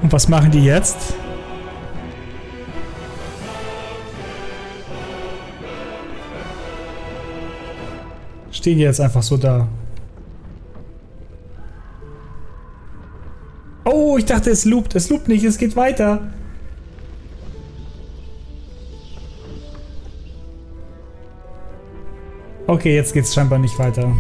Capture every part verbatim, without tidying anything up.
Und was machen die jetzt? Stehen die jetzt einfach so da? Oh, ich dachte, es loopt. Es loopt nicht, es geht weiter. Okay, jetzt geht's scheinbar nicht weiter.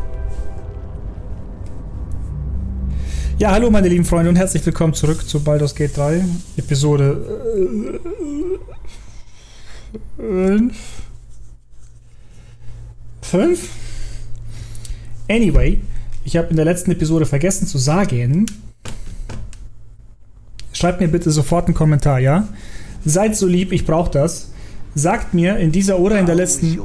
Ja, hallo meine lieben Freunde und herzlich willkommen zurück zu Baldur's Gate drei, Episode fünf. Anyway, ich habe in der letzten Episode vergessen zu sagen, schreibt mir bitte sofort einen Kommentar, ja? Seid so lieb, ich brauche das. Sagt mir in dieser oder in der letzten,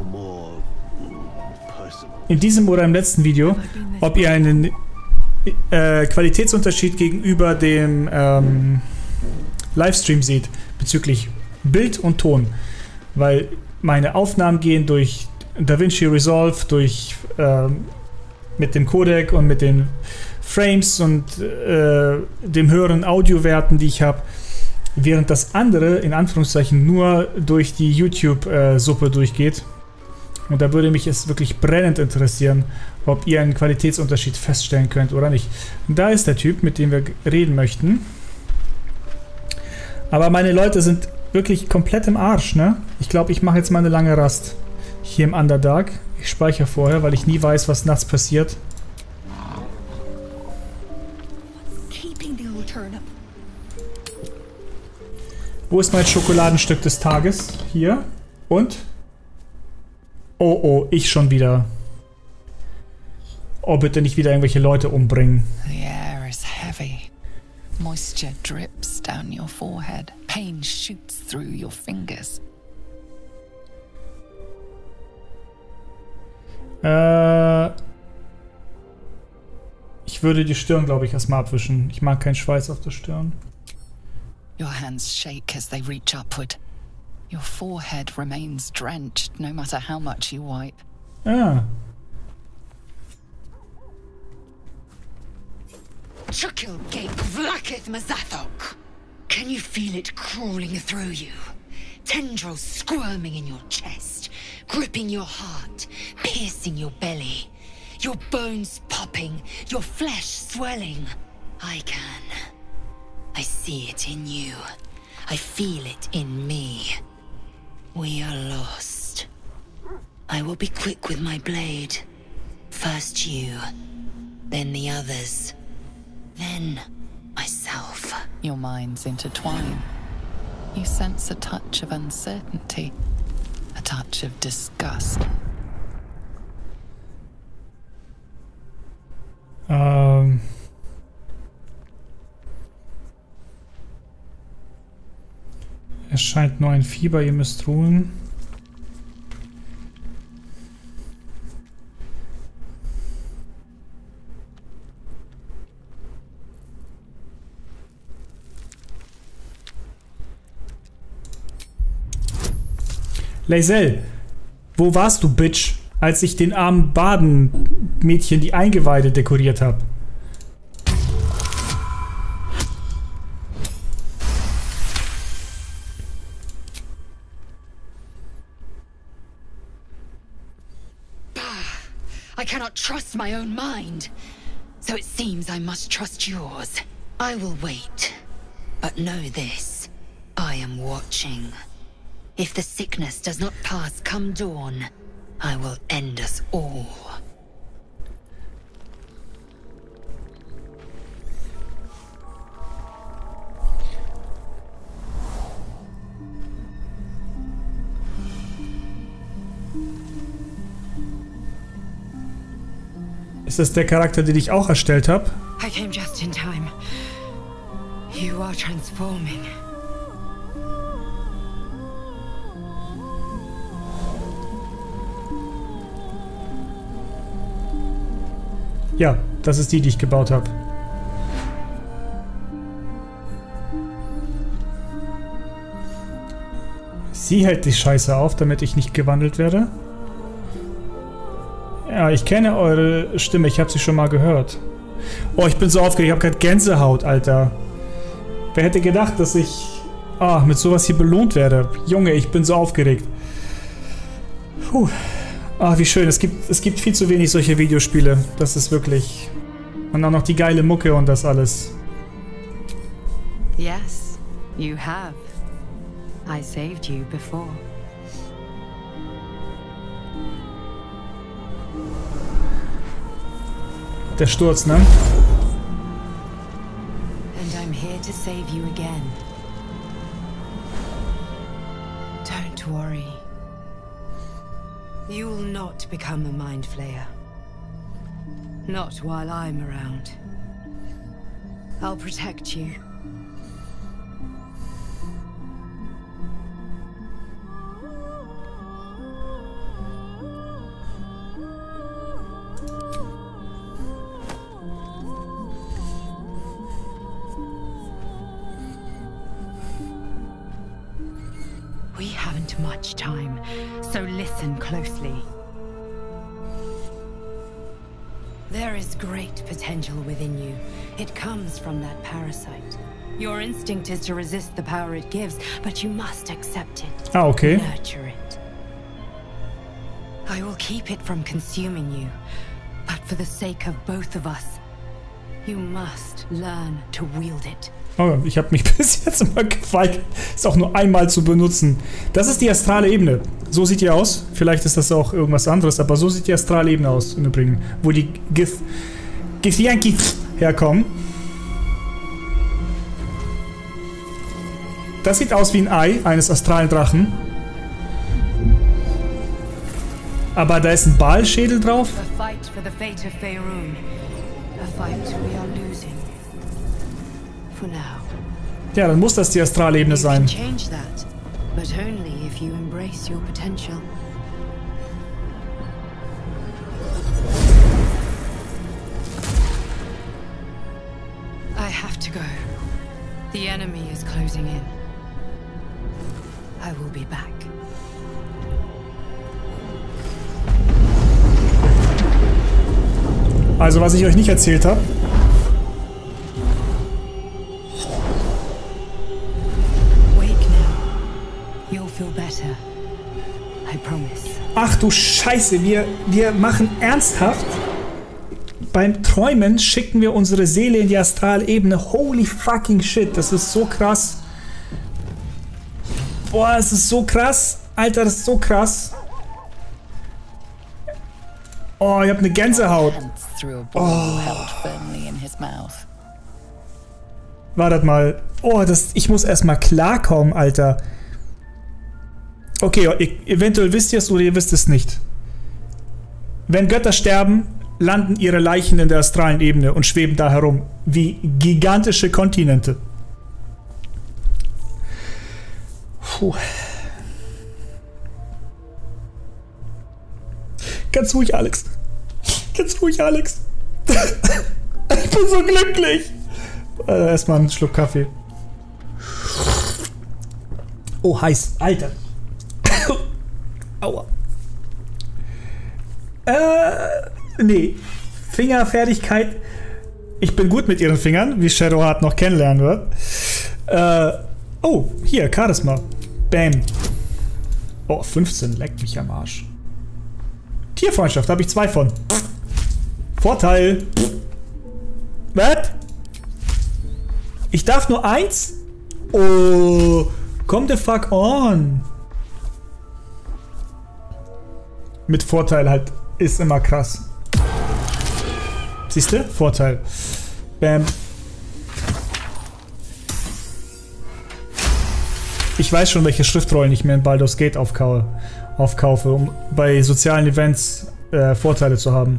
in diesem oder im letzten Video, ob ihr einen äh, Qualitätsunterschied gegenüber dem ähm, Livestream seht, bezüglich Bild und Ton. Weil meine Aufnahmen gehen durch DaVinci Resolve, durch ähm, mit dem Codec und mit den Frames und äh, dem höheren Audiowerten, die ich habe, während das andere in Anführungszeichen nur durch die YouTube-Suppe äh, durchgeht. Und da würde mich es wirklich brennend interessieren, ob ihr einen Qualitätsunterschied feststellen könnt oder nicht. Und da ist der Typ, mit dem wir reden möchten. Aber meine Leute sind wirklich komplett im Arsch, ne? Ich glaube, ich mache jetzt mal eine lange Rast hier im Underdark. Ich speichere vorher, weil ich nie weiß, was nachts passiert. Wo ist mein Schokoladenstück des Tages? Hier. Und? Oh, oh, ich schon wieder. Oh, bitte nicht wieder irgendwelche Leute umbringen. The air is heavy. Moisture drips down your forehead. Pain shoots through your fingers. Äh, ich würde die Stirn, glaube ich, erstmal abwischen. Ich mag keinen Schweiß auf der Stirn. Your hands shake as they reach upward. Your forehead remains drenched no matter how much you wipe. Ah. Chukil Gate Vlakith Mazathok. Can you feel it crawling through you? Tendrils squirming in your chest, gripping your heart, piercing your belly. Your bones popping, your flesh swelling. I can. I see it in you. I feel it in me. We are lost. I will be quick with my blade. First you, then the others, then myself. Your minds intertwine. You sense a touch of uncertainty, a touch of disgust. Ähm. Es scheint nur ein Fieber, ihr müsst ruhen. Lae'zel, wo warst du, Bitch, als ich den armen Badenmädchen die Eingeweide dekoriert habe? I cannot trust my own mind. So it seems I must trust yours. I will wait. But know this. I am watching. If the sickness does not pass come dawn, I will end us all. Ist das der Charakter, den ich auch erstellt habe? I came just in time. You are transforming. Ja, das ist die, die ich gebaut habe. Sie hält die Scheiße auf, damit ich nicht gewandelt werde. Ja, ich kenne eure Stimme, ich habe sie schon mal gehört. Oh, ich bin so aufgeregt, ich habe gerade Gänsehaut, Alter. Wer hätte gedacht, dass ich ah, mit sowas hier belohnt werde? Junge, ich bin so aufgeregt. Puh. Ah, wie schön. Es gibt, es gibt viel zu wenig solche Videospiele. Das ist wirklich... Und auch noch die geile Mucke und das alles. Yes, you have. I saved you before. Der Sturz, ne? And I'm here to save you again. Don't worry. You will not become a Mind Flayer. Not while I'm around. I'll protect you. We haven't much time, so listen closely. There is great potential within you. It comes from that parasite. Your instinct is to resist the power it gives, but you must accept it. Ah, okay. Nurture it. I will keep it from consuming you, but for the sake of both of us, you must learn to wield it. Oh, ich habe mich bis jetzt immer geweigert, es auch nur einmal zu benutzen. Das ist die astrale Ebene. So sieht die aus. Vielleicht ist das auch irgendwas anderes, aber so sieht die astrale Ebene aus im Übrigen. Wo die Gith... Githyanki herkommen. Das sieht aus wie ein Ei eines astralen Drachen. Aber da ist ein Baalschädel drauf. A fight for the fate of Faerun. A fight we are losing. For now. Ja, dann muss das die astrale Ebene sein. You can change that, but only if you embrace your potential. I have to go. The enemy is closing in. I will be back. Also, was ich euch nicht erzählt habe. Ach du Scheiße, wir, wir machen ernsthaft. Beim Träumen schicken wir unsere Seele in die Astralebene. Holy fucking shit, das ist so krass. Boah, das ist so krass. Alter, das ist so krass. Oh, ich hab eine Gänsehaut. Oh. Wartet mal. Oh, das, ich muss erstmal klarkommen, Alter. Okay, eventuell wisst ihr es oder ihr wisst es nicht. Wenn Götter sterben, landen ihre Leichen in der astralen Ebene und schweben da herum, wie gigantische Kontinente. Puh. Ganz ruhig, Alex. Ganz ruhig, Alex. Ich bin so glücklich. Äh, erstmal einen Schluck Kaffee. Oh, heiß. Alter. Aua. Äh, nee. Fingerfertigkeit. Ich bin gut mit ihren Fingern, wie Shadowheart noch kennenlernen wird. Äh, oh, hier, Charisma. Bam. Oh, fünfzehn, leckt mich am Arsch. Tierfreundschaft, habe ich zwei von. Vorteil. Was? Ich darf nur eins? Oh, come the fuck on. Mit Vorteil halt ist immer krass. Siehst du? Vorteil. Bam. Ich weiß schon, welche Schriftrollen ich mir in Baldur's Gate aufkaufe, aufkaufe um bei sozialen Events äh, Vorteile zu haben.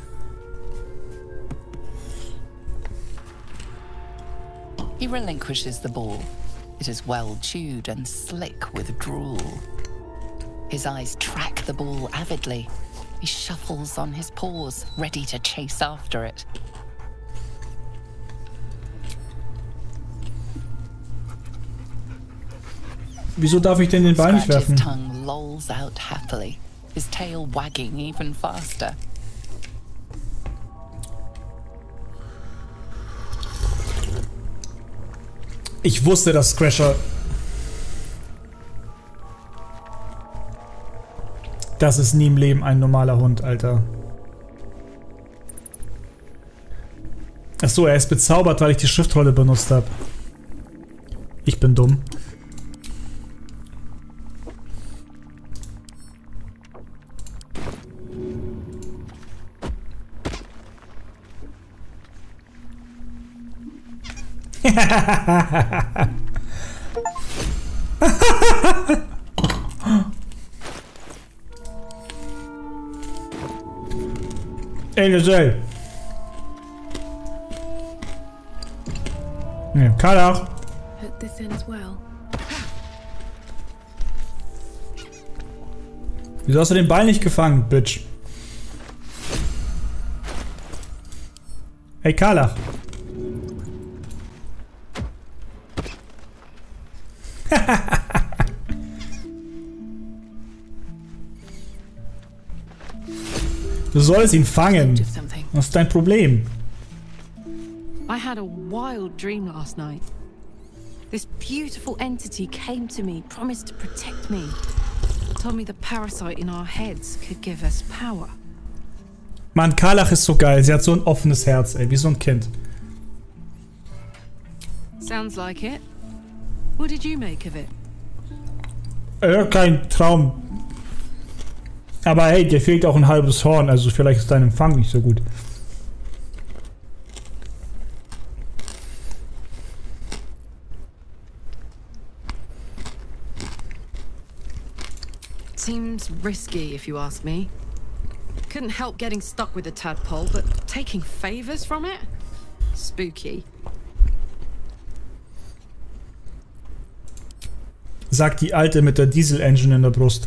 He relinquishes the ball. It is well chewed and slick with drool. His eyes track the ball avidly. He shuffles on his paws, ready to chase after it. Wieso darf ich denn den Ball nicht werfen? His tongue lolls out happily, his tail wagging even faster. Ich wusste, dass Scratcher... Das ist nie im Leben ein normaler Hund, Alter. Achso, er ist bezaubert, weil ich die Schriftrolle benutzt habe. Ich bin dumm. Ey, Giselle. Ne, Karlach. Wieso hast du den Ball nicht gefangen, Bitch? Ey, Karlach. Du sollst ihn fangen. Was ist dein Problem? I had a wild dream last night. This beautiful entity came to me, promised to protect me. Told me the parasite in our heads could give us power. Mann, Karlach ist so geil. Sie hat so ein offenes Herz, ey, wie so ein Kind. Sounds like it. What did you make of it? Ja, kein Traum. Aber hey, dir fehlt auch ein halbes Horn, also vielleicht ist dein Empfang nicht so gut. Seems risky, if you ask me. Couldn't help getting stuck with the tadpole, but taking favors from it? Spooky. Sagt die Alte mit der Diesel-Engine in der Brust.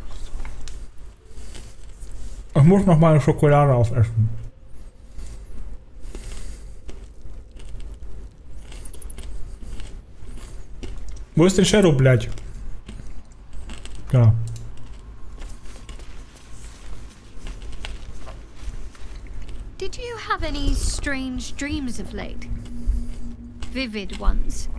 Ich muss noch mal eine Schokolade aufessen. Wo ist der Shadow, blöd? Ja. Did you have any strange dreams of late? Vivid ones?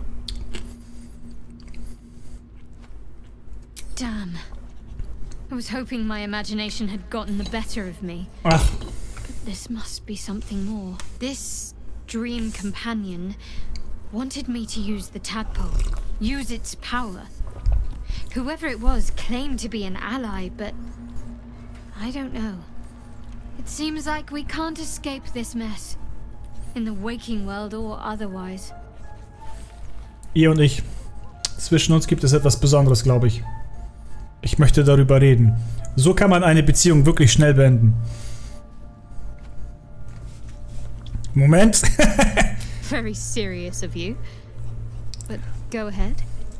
Damn. I was hoping my imagination had gotten the better of me. Ach. But this must be something more. This dream companion wanted me to use the tadpole, use its power. Whoever it was claimed to be an ally, but I don't know. It seems like we can't escape this mess, in the waking world or otherwise. Ihr und ich. Zwischen uns gibt es etwas Besonderes, glaube ich. Ich möchte darüber reden. So kann man eine Beziehung wirklich schnell beenden. Moment. Very serious of you. But go ahead.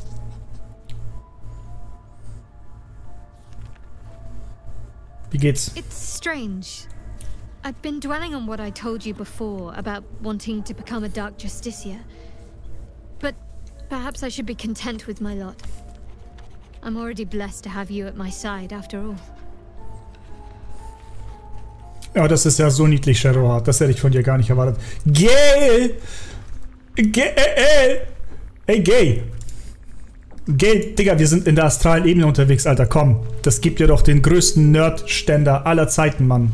Wie geht's? It's strange. I've been dwelling on what I told you before about wanting to become a Dark Justicia. But perhaps I should be content with my lot. I'm already blessed to have you at my side, after all. Ja, das ist ja so niedlich, Shadowheart. Das hätte ich von dir gar nicht erwartet. Gay! Gay! Hey, Gay! Gay, Digga, wir sind in der astralen Ebene unterwegs, Alter. Komm, das gibt dir doch den größten Nerd-Ständer aller Zeiten, Mann.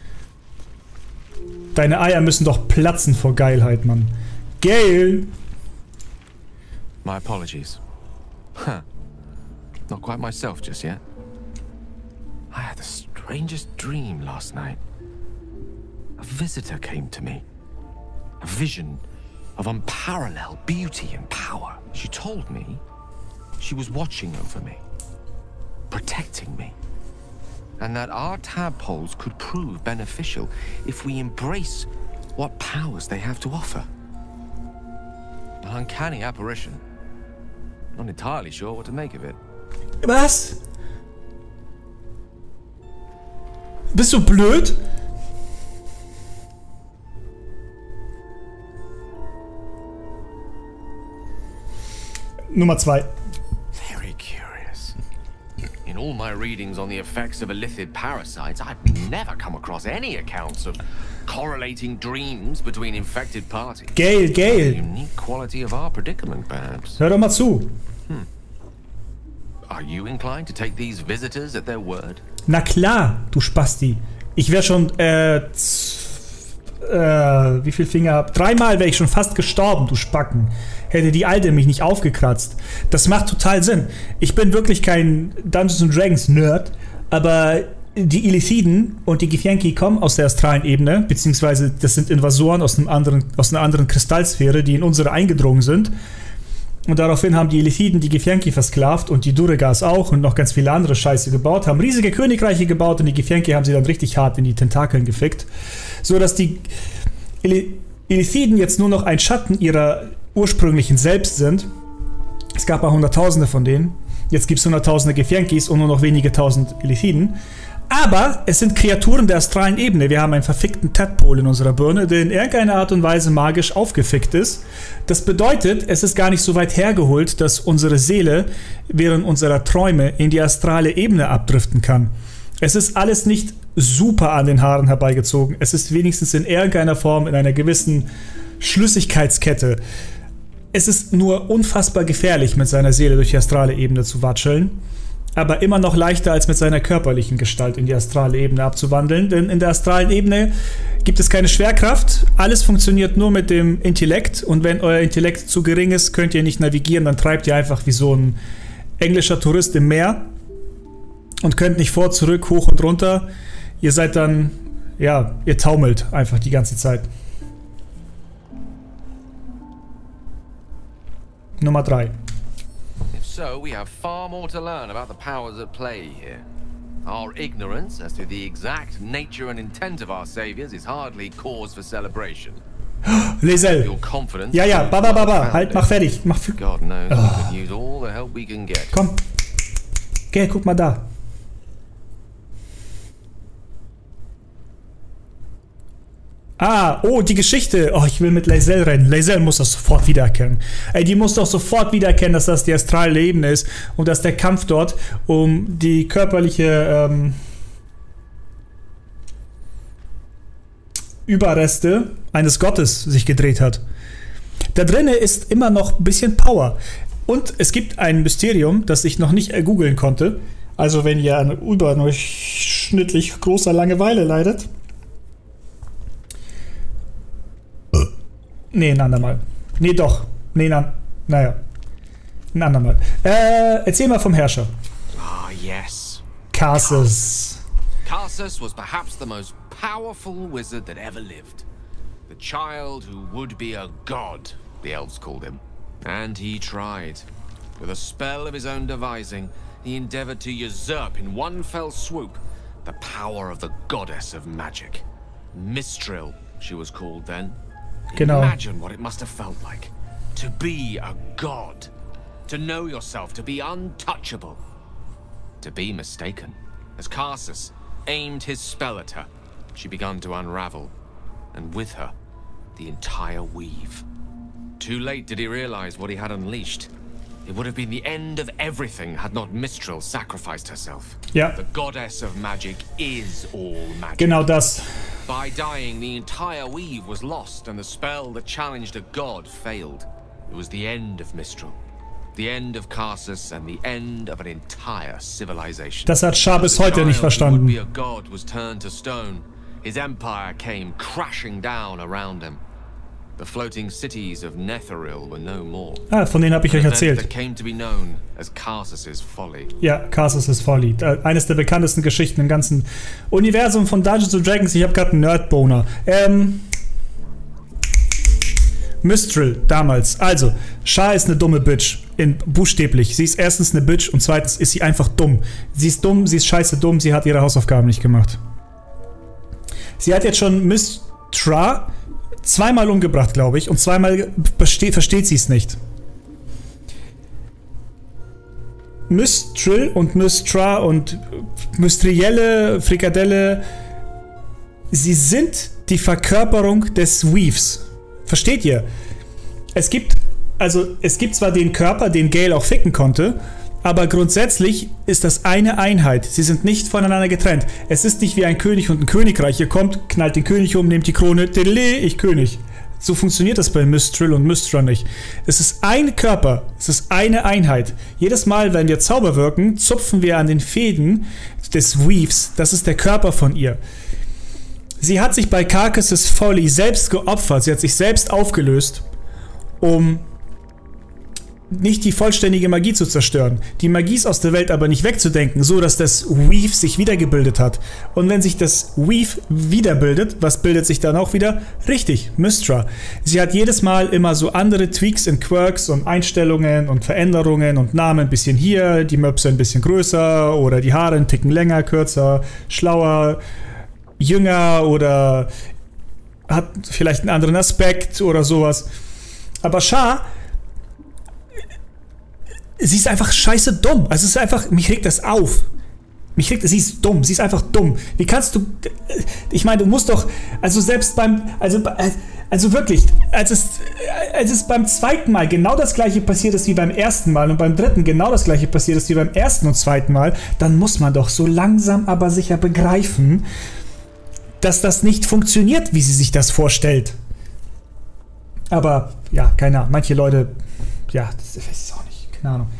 Deine Eier müssen doch platzen vor Geilheit, Mann. Gay! My apologies. Huh. Not quite myself just yet. I had the strangest dream last night. A visitor came to me. A vision of unparalleled beauty and power. She told me she was watching over me, protecting me, and that our tadpoles could prove beneficial if we embrace what powers they have to offer. An uncanny apparition. Not entirely sure what to make of it. Was? Bist du blöd? Nummer zwei. Very curious. In all my readings on the effects of illithid parasites, I've never come across any accounts of correlating dreams between infected parties. Gale, Gale. The unique quality of our predicament, perhaps. Hör doch mal zu. Hmm. Are you inclined to take these visitors at their word? Na klar, du Spasti. Ich wäre schon, äh, äh, wie viel Finger hab? Dreimal wäre ich schon fast gestorben, du Spacken. Hätte die Alte mich nicht aufgekratzt. Das macht total Sinn. Ich bin wirklich kein Dungeons and Dragons Nerd, aber die Illithiden und die Githyanki kommen aus der astralen Ebene, beziehungsweise das sind Invasoren aus, einem anderen, aus einer anderen Kristallsphäre, die in unsere eingedrungen sind. Und daraufhin haben die Illithiden die Githyanki versklavt und die Duergas auch und noch ganz viele andere Scheiße gebaut, haben riesige Königreiche gebaut und die Githyanki haben sie dann richtig hart in die Tentakeln gefickt, so dass die Illithiden jetzt nur noch ein Schatten ihrer ursprünglichen Selbst sind. Es gab auch Hunderttausende von denen. Jetzt gibt es Hunderttausende Githyankis und nur noch wenige Tausend Illithiden. Aber es sind Kreaturen der astralen Ebene. Wir haben einen verfickten Tadpole in unserer Birne, der in irgendeiner Art und Weise magisch aufgefickt ist. Das bedeutet, es ist gar nicht so weit hergeholt, dass unsere Seele während unserer Träume in die astrale Ebene abdriften kann. Es ist alles nicht super an den Haaren herbeigezogen. Es ist wenigstens in irgendeiner Form in einer gewissen Schlüssigkeitskette. Es ist nur unfassbar gefährlich, mit seiner Seele durch die astrale Ebene zu watscheln. Aber immer noch leichter als mit seiner körperlichen Gestalt in die astrale Ebene abzuwandeln. Denn in der astralen Ebene gibt es keine Schwerkraft. Alles funktioniert nur mit dem Intellekt. Und wenn euer Intellekt zu gering ist, könnt ihr nicht navigieren. Dann treibt ihr einfach wie so ein englischer Tourist im Meer. Und könnt nicht vor, zurück, hoch und runter. Ihr seid dann, ja, ihr taumelt einfach die ganze Zeit. Nummer drei. So, we have far more to learn about the powers at play here. Our ignorance as to the exact nature and intent of our saviors is hardly cause for celebration. Lae'zel. Your confidence. Ja, ja, baba, baba. Halt, mach fertig. Mach f God knows, oh. we could use all the help we can get. Komm. Geh, guck mal da. Ah, oh, die Geschichte. Oh, ich will mit Lae'zel rennen. Lae'zel muss das sofort wiedererkennen. Ey, die muss doch sofort wiedererkennen, dass das die astrale Ebene ist und dass der Kampf dort um die körperliche ähm, Überreste eines Gottes sich gedreht hat. Da drinne ist immer noch ein bisschen Power. Und es gibt ein Mysterium, das ich noch nicht googeln konnte. Also wenn ihr an überdurchschnittlich großer Langeweile leidet. Nee, ein andermal. Nee, doch. Nee, na, naja. Ein andermal. Äh, erzähl mal vom Herrscher. Ah, yes. Karsus. Karsus was perhaps the most powerful wizard that ever lived. The child who would be a god, the elves called him. And he tried. With a spell of his own devising, he endeavored to usurp in one fell swoop the power of the goddess of magic. Mistral, she was called then. Genau. Imagine what it must have felt like to be a god, to know yourself, to be untouchable, to be mistaken. As Karsus aimed his spell at her, she began to unravel, and with her, the entire weave. Too late did he realize what he had unleashed. It would have been the end of everything had not Mistral sacrificed herself. Ja. The goddess of magic is all magic. Genau das. By dying, the entire weave was lost, and the spell that challenged a god failed. It was the end of Mistral, the end of Karsus, and the end of an entire civilization. Das hat Shar bis heute nicht verstanden. The child who would be a god was turned to stone. His empire came crashing down around him. The floating cities of Netheril were no more. Ah, von denen habe ich euch erzählt. That came to be known as Karsus's Folly. Ja, Karsus' Folly. Eines der bekanntesten Geschichten im ganzen Universum von Dungeons and Dragons. Ich habe gerade einen Nerdboner. Ähm... Mistral, damals. Also, Shar ist eine dumme Bitch. In, buchstäblich. Sie ist erstens eine Bitch und zweitens ist sie einfach dumm. Sie ist dumm, sie ist scheiße dumm, sie hat ihre Hausaufgaben nicht gemacht. Sie hat jetzt schon Mistral zweimal umgebracht, glaube ich, und zweimal versteht, versteht sie es nicht. Mistral und Mystra und Mystrielle, Frikadelle, sie sind die Verkörperung des Weaves. Versteht ihr? Es gibt, also, es gibt zwar den Körper, den Gale auch ficken konnte, Aber grundsätzlich ist das eine Einheit. Sie sind nicht voneinander getrennt. Es ist nicht wie ein König und ein Königreich. Ihr kommt, knallt den König um, nehmt die Krone, delele, ich König. So funktioniert das bei Mistral und Mystra nicht. Es ist ein Körper, es ist eine Einheit. Jedes Mal, wenn wir Zauber wirken, zupfen wir an den Fäden des Weaves. Das ist der Körper von ihr. Sie hat sich bei Carcassus Folly selbst geopfert. Sie hat sich selbst aufgelöst, um nicht die vollständige Magie zu zerstören. Die Magie ist aus der Welt aber nicht wegzudenken, so dass das Weave sich wiedergebildet hat. Und wenn sich das Weave wiederbildet, was bildet sich dann auch wieder? Richtig, Mystra. Sie hat jedes Mal immer so andere Tweaks und Quirks und Einstellungen und Veränderungen und Namen ein bisschen hier, die Möpse ein bisschen größer oder die Haare ein Ticken länger, kürzer, schlauer, jünger oder hat vielleicht einen anderen Aspekt oder sowas. Aber Shar, sie ist einfach scheiße dumm. Also es ist einfach, mich regt das auf. Mich regt, sie ist dumm, sie ist einfach dumm. Wie kannst du, ich meine, du musst doch, also selbst beim, also, also wirklich, als es, als es beim zweiten Mal genau das gleiche passiert ist wie beim ersten Mal und beim dritten genau das gleiche passiert ist wie beim ersten und zweiten Mal, dann muss man doch so langsam aber sicher begreifen, dass das nicht funktioniert, wie sie sich das vorstellt. Aber, ja, keine Ahnung, manche Leute, ja, das ist auch nicht, keine Ahnung.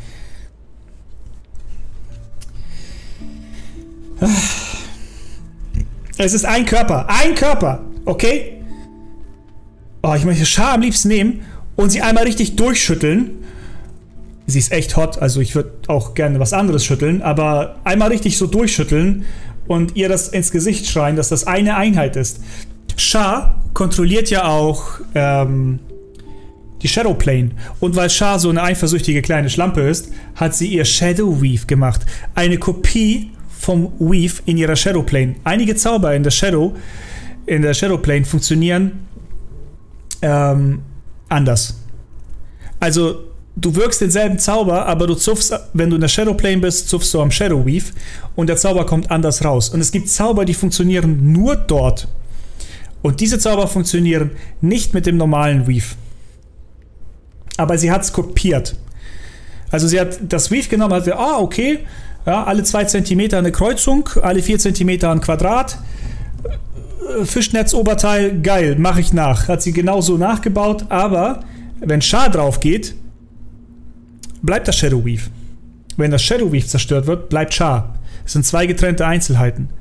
Es ist ein Körper, ein Körper, okay? Oh, ich möchte Shar am liebsten nehmen und sie einmal richtig durchschütteln. Sie ist echt hot, also ich würde auch gerne was anderes schütteln, aber einmal richtig so durchschütteln und ihr das ins Gesicht schreien, dass das eine Einheit ist. Shar kontrolliert ja auch ähm, die Shadow Plane. Und weil Shar so eine eifersüchtige kleine Schlampe ist, hat sie ihr Shadow Weave gemacht. Eine Kopie vom Weave in ihrer Shadow Plane. Einige Zauber in der Shadow, in der Shadow Plane funktionieren ähm, anders. Also du wirkst denselben Zauber, aber du zupfst, wenn du in der Shadow Plane bist, zupfst du am Shadow Weave und der Zauber kommt anders raus. Und es gibt Zauber, die funktionieren nur dort. Und diese Zauber funktionieren nicht mit dem normalen Weave. Aber sie hat es kopiert. Also sie hat das Weave genommen, hat gesagt, ah, okay, ja, alle zwei Zentimeter eine Kreuzung, alle vier Zentimeter ein Quadrat, Fischnetzoberteil, geil, mache ich nach. Hat sie genauso nachgebaut, aber wenn Shar drauf geht, bleibt das Shadow Weave. Wenn das Shadow Weave zerstört wird, bleibt Shar. Es sind zwei getrennte Einzelheiten.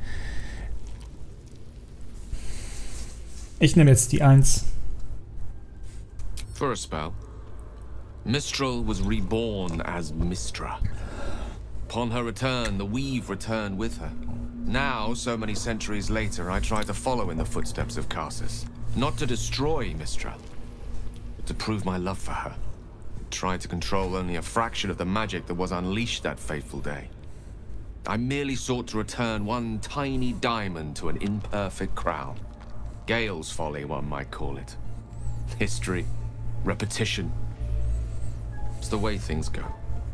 Ich nehme jetzt die eins. For a spell, Mistral was reborn as Mystra. Upon her return, the weave returned with her. Now, so many centuries later, I try to follow in the footsteps of Karsus. Not to destroy Mistral, but to prove my love for her. Try to control only a fraction of the magic that was unleashed that fateful day. I merely sought to return one tiny diamond to an imperfect crown. Gale's folly, one might call it. History, repetition. It's the way things go.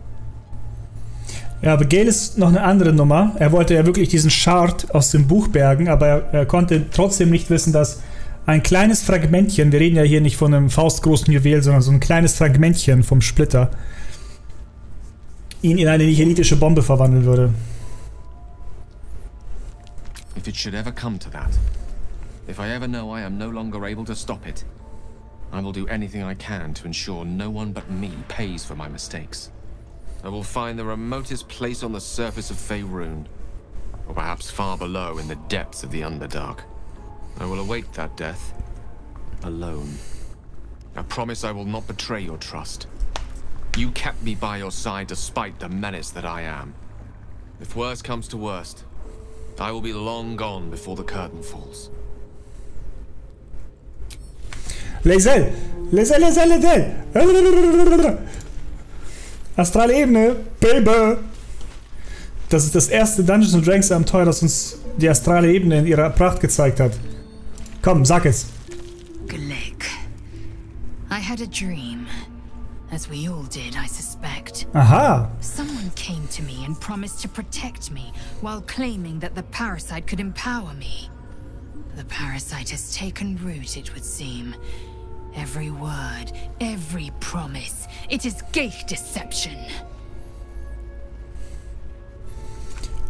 Ja, aber Gale ist noch eine andere Nummer. Er wollte ja wirklich diesen Shard aus dem Buch bergen, aber er, er konnte trotzdem nicht wissen, dass ein kleines Fragmentchen, wir reden ja hier nicht von einem faustgroßen Juwel, sondern so ein kleines Fragmentchen vom Splitter, ihn in eine nihilitische Bombe verwandeln würde. If it should ever come to that, if I ever know I am no longer able to stop it, I will do anything I can to ensure no one but me pays for my mistakes. I will find the remotest place on the surface of Faerun, or perhaps far below in the depths of the Underdark. I will await that death, alone. I promise I will not betray your trust. You kept me by your side despite the menace that I am. If worst comes to worst, I will be long gone before the curtain falls. Lae'zel! Lae'zel, Lae'zel, Lae'zel! Astrale Ebene, Baby! Das ist das erste Dungeons and Dragons Abenteuer, das uns die astrale Ebene in ihrer Pracht gezeigt hat. Komm, sag es. Glick. I had a dream. As we all did, I suspect. Aha! Someone came to me and promised to protect me, while claiming that the parasite could empower me. The parasite has taken root, it would seem. Every word, every promise, it is Ghaik deception.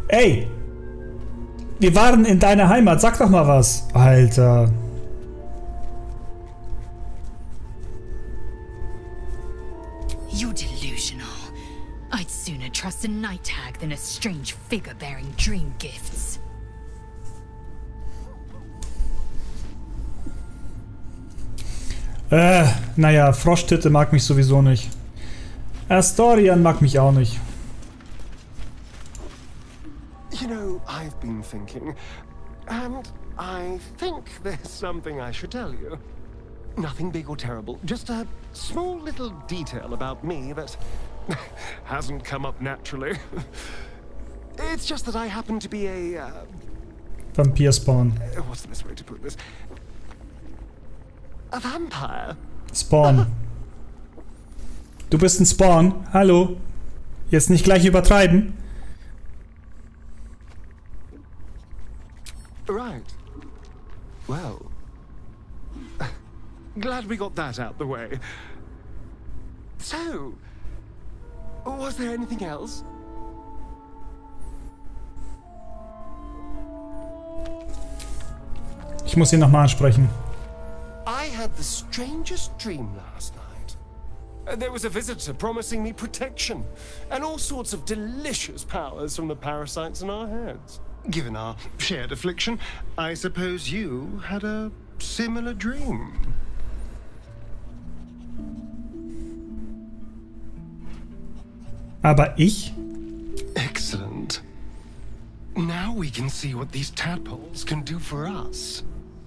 Ey! Wir waren in deiner Heimat, sag doch mal was. Alter. You're delusional. I'd sooner trust a night hag than a strange figure bearing dream gifts. Äh, naja, Froschtitte mag mich sowieso nicht. Astorian mag mich auch nicht. You know, I've been thinking, and I think there's something I should tell you. Nothing big or terrible, just a small little detail about me that hasn't come up naturally. It's just that I happen to be a... Uh, Vampir Spawn. uh, what's the best way to put this? A vampire. Spawn. Du bist ein Spawn. Hallo. Jetzt nicht gleich übertreiben. Right. Well, glad we got that out the way. So, was there anything else? Ich muss ihn nochmal ansprechen. I had the strangest dream last night. Uh, There was a visitor promising me protection and all sorts of delicious powers from the parasites in our heads. Given our shared affliction, I suppose you had a similar dream. Aber ich? Excellent. Now we can see what these tadpoles can do for us.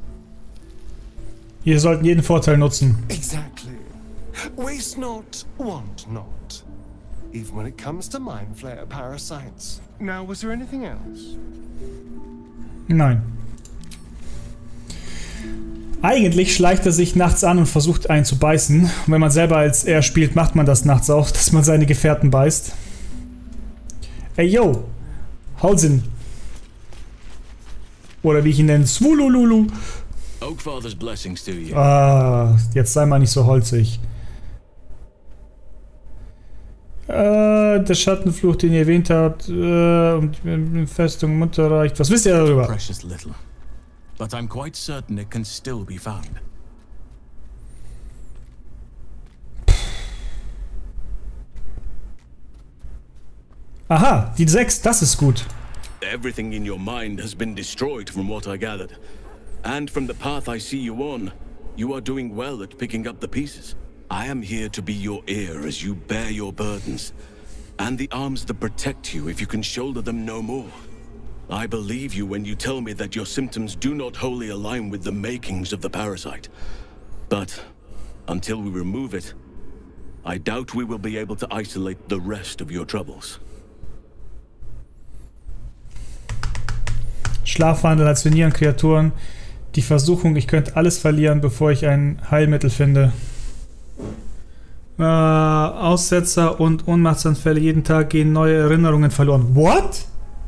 Wir sollten jeden Vorteil nutzen. Exactly. Waste not, want not. Even when it comes to Mind Flayer parasites. Now, was there anything else? Nein. Eigentlich schleicht er sich nachts an und versucht einen zu beißen. Und wenn man selber als er spielt, macht man das nachts auch, dass man seine Gefährten beißt. Ey, yo! Holzen! Oder wie ich ihn nenne, Swulululu! Oakfather's blessings to you. Ah, jetzt sei mal nicht so holzig. Äh, der Schattenfluch, den ihr erwähnt habt, äh, und die Festung Mutterreich. Was wisst ihr darüber? Precious little. But I'm quite certain it can still be found. Aha, die sechs, das ist gut. Everything in your mind has been destroyed from what I gathered. And from the path I see you on, you are doing well at picking up the pieces. I am here to be your ear as you bear your burdens, and the arms that protect you if you can shoulder them no more. I believe you when you tell me that your symptoms do not wholly align with the makings of the parasite. But until we remove it, I doubt we will be able to isolate the rest of your troubles. Schlafwandel halluzinieren Kreaturen. Die Versuchung, ich könnte alles verlieren, bevor ich ein Heilmittel finde. Äh, Aussetzer und Ohnmachtsanfälle. Jeden Tag gehen neue Erinnerungen verloren. What?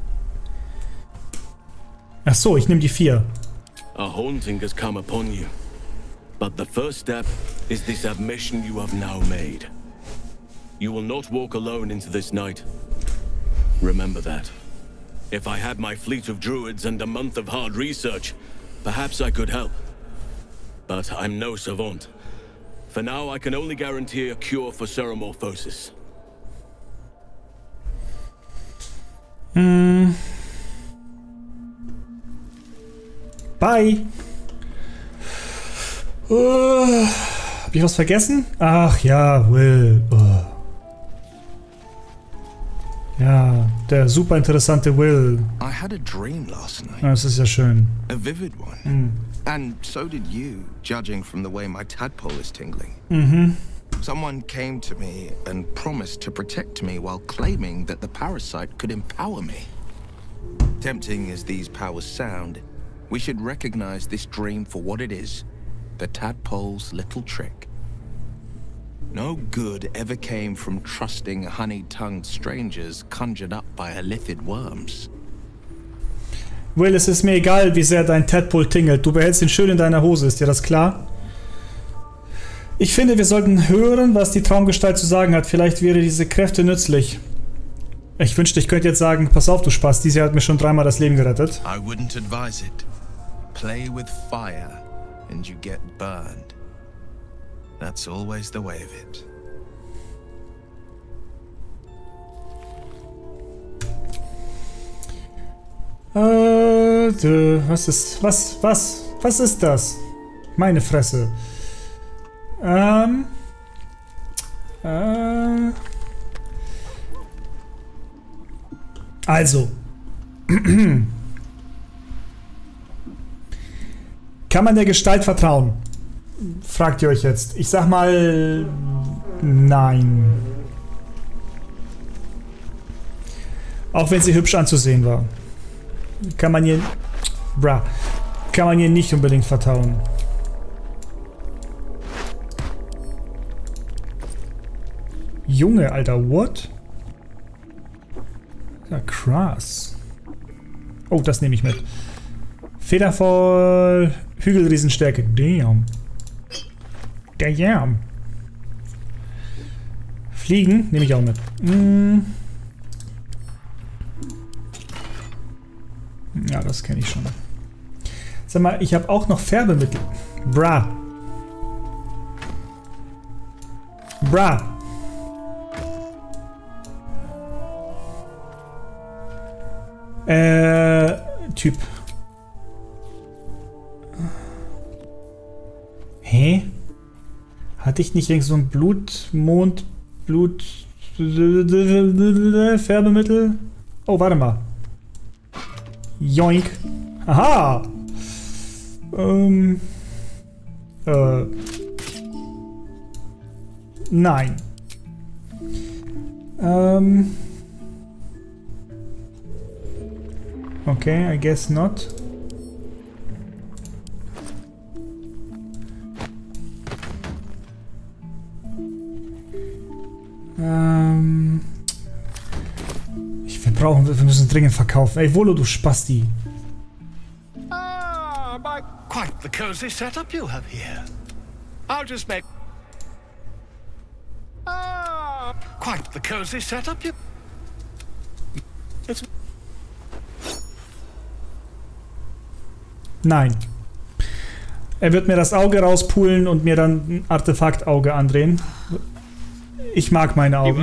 Ach so, ich nehme die vier. A haunting has come upon you. But the first step is this admission you have now made. You will not walk alone into this night. Remember that. If I had my fleet of druids and a month of hard research, perhaps I could help. But I'm no savant. For now, I can only guarantee a cure for Ceremorphosis. Hm. Bye. Uh, hab ich was vergessen? Ach ja, Will. Uh. Ja, der super interessante Will. I had a dream last night. Das ist ja schön. A vivid one. Mm. And so did you, judging from the way my tadpole is tingling. Mhm. Someone came to me and promised to protect me while claiming that the parasite could empower me. Tempting as these powers sound, we should recognize this dream for what it is. The tadpole's little trick. No good ever came from trusting honey-tongued strangers conjured up by elithid worms. Will, es ist mir egal, wie sehr dein Tadpole tingelt. Du behältst ihn schön in deiner Hose, ist dir das klar? Ich finde, wir sollten hören, was die Traumgestalt zu sagen hat. Vielleicht wäre diese Kräfte nützlich. Ich wünschte, ich könnte jetzt sagen, pass auf, du Spaß, diese hat mir schon dreimal das Leben gerettet. I wouldn't advise it. Play with fire and you get burned. That's always the way of it. Äh, was ist, was, was, was ist das? Meine Fresse. Ähm, äh, also. Kann man der Gestalt vertrauen? Fragt ihr euch jetzt. Ich sag mal, nein. Auch wenn sie hübsch anzusehen war. Kann man ihr... Bra. Kann man ihr nicht unbedingt vertrauen. Junge, Alter, what? Ja, krass. Oh, das nehme ich mit. Federvoll... Hügelriesenstärke. Damn. Damn. Fliegen nehme ich auch mit. Mm. Ja, das kenne ich schon. Sag mal, ich habe auch noch Färbemittel. Bra. Bra. Äh, Typ. Hä? Hatte ich nicht irgend so ein Blutmond, Blut, Färbemittel? Oh, warte mal. Joink. Aha. Ähm. Äh. Nein. Ähm. Okay, I guess not. Ähm. Ich, wir brauchen, wir müssen dringend verkaufen. Ey, Volo, du Spasti. Ah, my, quite the cozy setup you have here. I'll just make. Ah, quite the cozy setup you. It's. Nein. Er wird mir das Auge rauspulen und mir dann ein Artefaktauge andrehen. Ich mag meine Augen.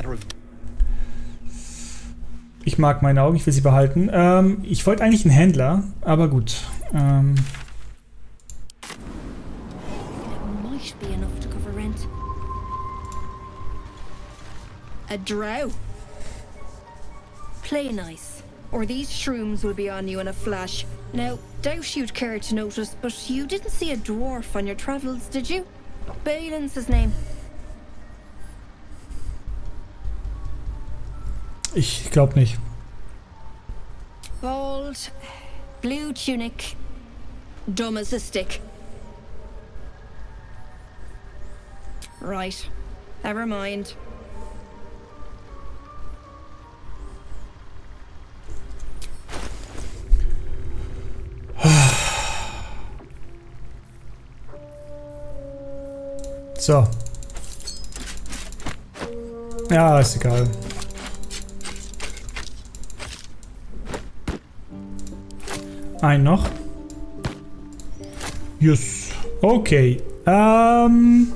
Ich mag meine Augen, ich will sie behalten. Ähm, ich wollte eigentlich einen Händler, aber gut. Ähm. A drow. Play nice, or these shrooms will be on you in a flash. Now, doubt you'd care to notice, but you didn't see a dwarf on your travels, did you? Balin's his name. Ich glaube nicht. Bald, blue tunic, dumb as a stick. Right, never mind. So. Ja, ist egal. Ein noch. Yes. Okay. Ähm.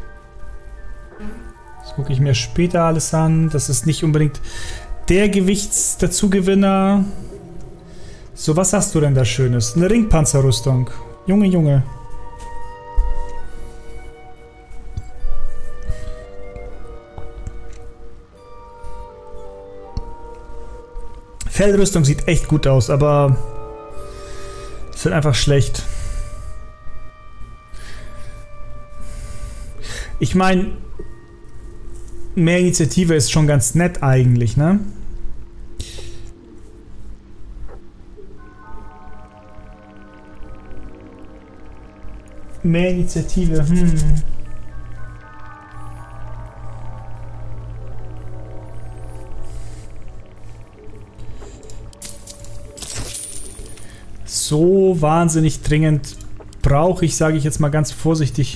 Das gucke ich mir später alles an. Das ist nicht unbedingt der Gewichtsdazugewinner. So, was hast du denn da Schönes? Eine Ringpanzerrüstung. Junge, Junge. Fellrüstung sieht echt gut aus, aber ist halt einfach schlecht. Ich meine, mehr Initiative ist schon ganz nett eigentlich, ne? Mehr Initiative, hm. So wahnsinnig dringend brauche ich, sage ich jetzt mal ganz vorsichtig,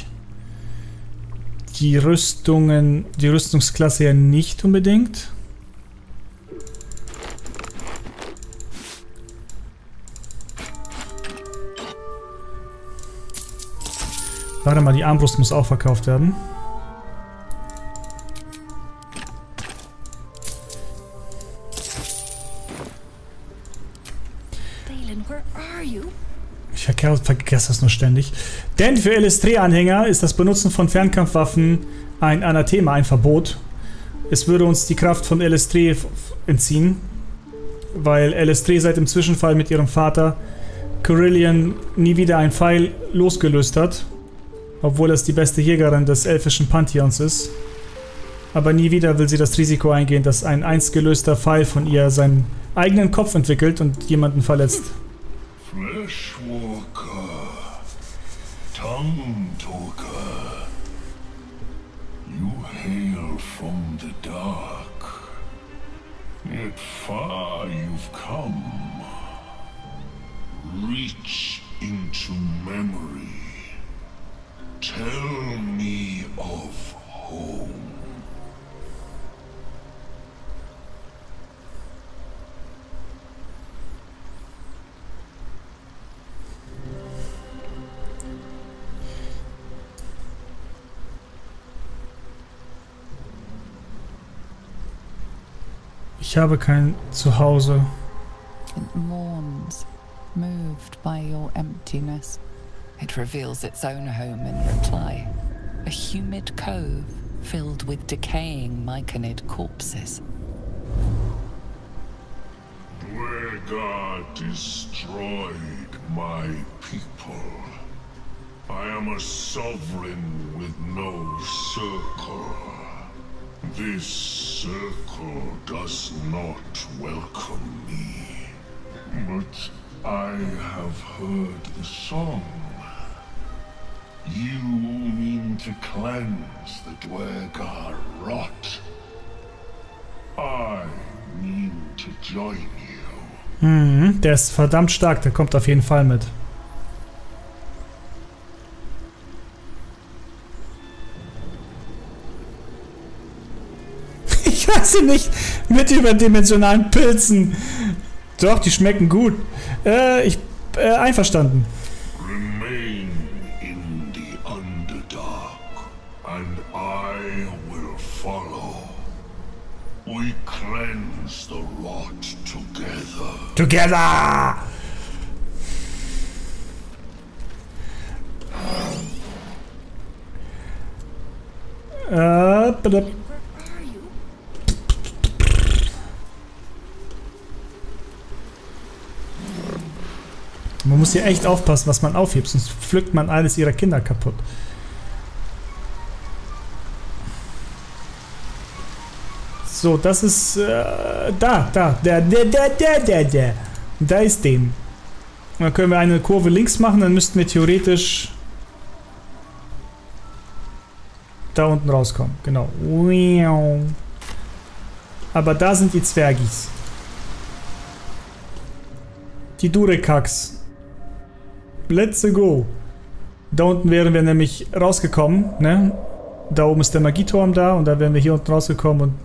die Rüstungen, die Rüstungsklasse ja nicht unbedingt. Warte mal, die Armbrust muss auch verkauft werden. Ich vergesse das nur ständig. Denn für L S drei-Anhänger ist das Benutzen von Fernkampfwaffen ein Anathema, ein Verbot. Es würde uns die Kraft von L S drei entziehen, weil L S drei seit dem Zwischenfall mit ihrem Vater Corellian nie wieder einen Pfeil losgelöst hat, obwohl es die beste Jägerin des elfischen Pantheons ist. Aber nie wieder will sie das Risiko eingehen, dass ein einst gelöster Pfeil von ihr seinen eigenen Kopf entwickelt und jemanden verletzt. Fleshwalker, Tongue Talker, you hail from the dark, yet far you've come. Reach into memory, tell me of home. Ich habe kein Zuhause. It mourns, moved by your emptiness. It reveals its own home in reply. A humid cove filled with decaying Myconid corpses. Dwergar destroyed my people. I am a sovereign with no circle. This circle does not welcome me, but I have heard the song. You mean to cleanse the Dwergar rot. I mean to join you. Hm, der ist verdammt stark, der kommt auf jeden Fall mit. Ich hasse nicht mit überdimensionalen Pilzen. Doch, die schmecken gut. Äh, ich... Äh, einverstanden. Remain in the Underdark, and I will follow. We cleanse the rot together. Together! Äh, bitte. Man muss hier echt aufpassen, was man aufhebt, sonst pflückt man eines ihrer Kinder kaputt. So, das ist... Äh, da, da, der, der, der, der, der, der. Da ist dem. Dann können wir eine Kurve links machen, dann müssten wir theoretisch da unten rauskommen. Genau. Aber da sind die Zwergis. Die Durekaks. Let's go. Da unten wären wir nämlich rausgekommen, ne? Da oben ist der Magieturm da und da wären wir hier unten rausgekommen und...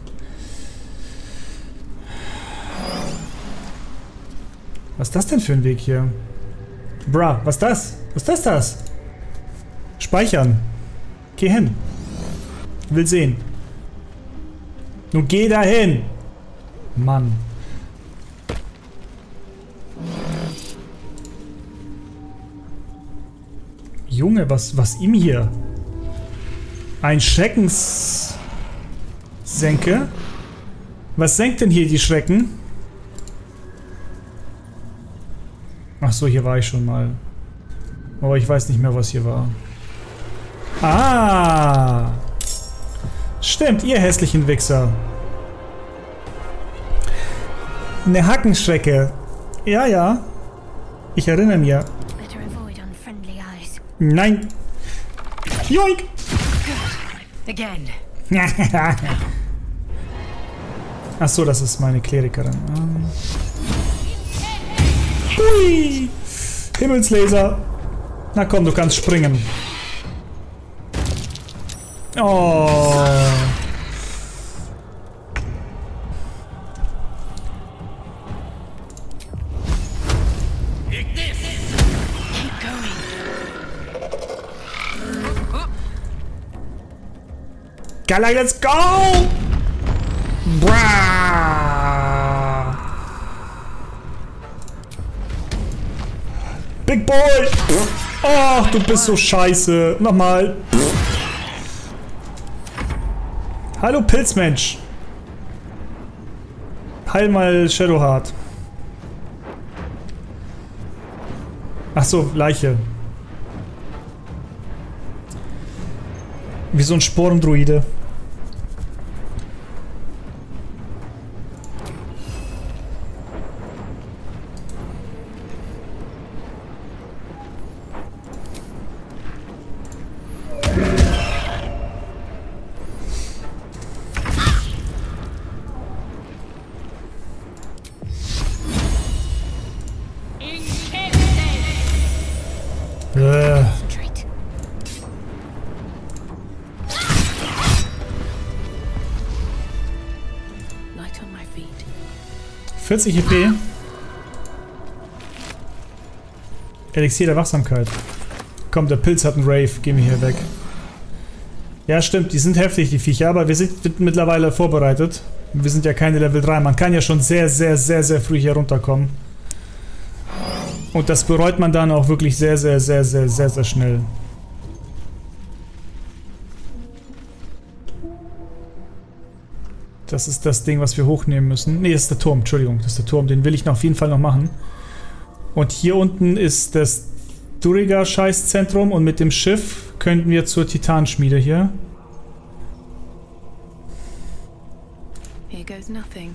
Was ist das denn für ein Weg hier? Bra, was ist das? Was ist das das? Speichern. Geh hin. Will sehen. Nun geh da hin. Mann. Junge, was, was ihm hier? Ein Schreckenssenke? Was senkt denn hier die Schrecken? Ach so, hier war ich schon mal. Aber ich weiß nicht mehr, was hier war. Ah! Stimmt, ihr hässlichen Wichser. Eine Hackenschrecke. Ja, ja. Ich erinnere mich. Nein. Joink. Again. Ach so, das ist meine Klerikerin. Hui. Himmelslaser. Na komm, du kannst springen. Oh. Gala, let's go! Bra! Big Boy! Ach, du bist so scheiße. Nochmal. Hallo Pilzmensch. Heil mal Shadowheart. Ach so, Leiche. Wie so ein Sporendruide. Äh. vierzig E P. Elixier der Wachsamkeit. Komm, der Pilz hat einen Rave. Geh mir hier weg. Ja, stimmt. Die sind heftig, die Viecher. Aber wir sind mittlerweile vorbereitet. Wir sind ja keine Level drei. Man kann ja schon sehr, sehr, sehr, sehr früh hier runterkommen. Und das bereut man dann auch wirklich sehr, sehr, sehr, sehr, sehr, sehr schnell. Das ist das Ding, was wir hochnehmen müssen. Ne, das ist der Turm, Entschuldigung. Das ist der Turm, den will ich noch auf jeden Fall noch machen. Und hier unten ist das Duriga-Scheißzentrum und mit dem Schiff könnten wir zur Titanschmiede hier. Here goes nothing.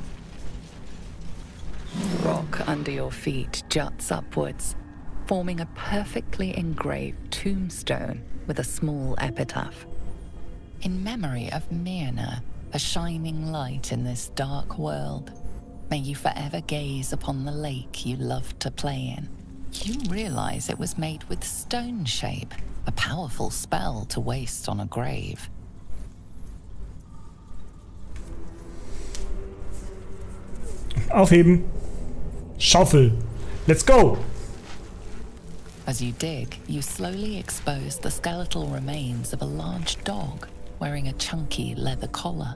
Rock under your feet juts upwards, forming a perfectly engraved tombstone with a small epitaph. In memory of Myrna, a shining light in this dark world. May you forever gaze upon the lake you loved to play in. You realize it was made with stone shape, a powerful spell to waste on a grave. Aufheben. Schaufel. Let's go! As you dig, you slowly expose the skeletal remains of a large dog wearing a chunky leather collar.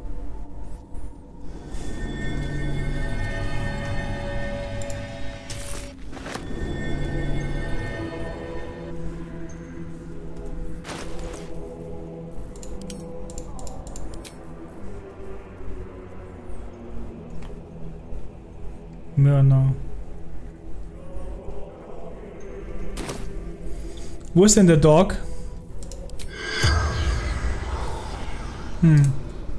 Myrna. Wo ist denn der Dog? Hm.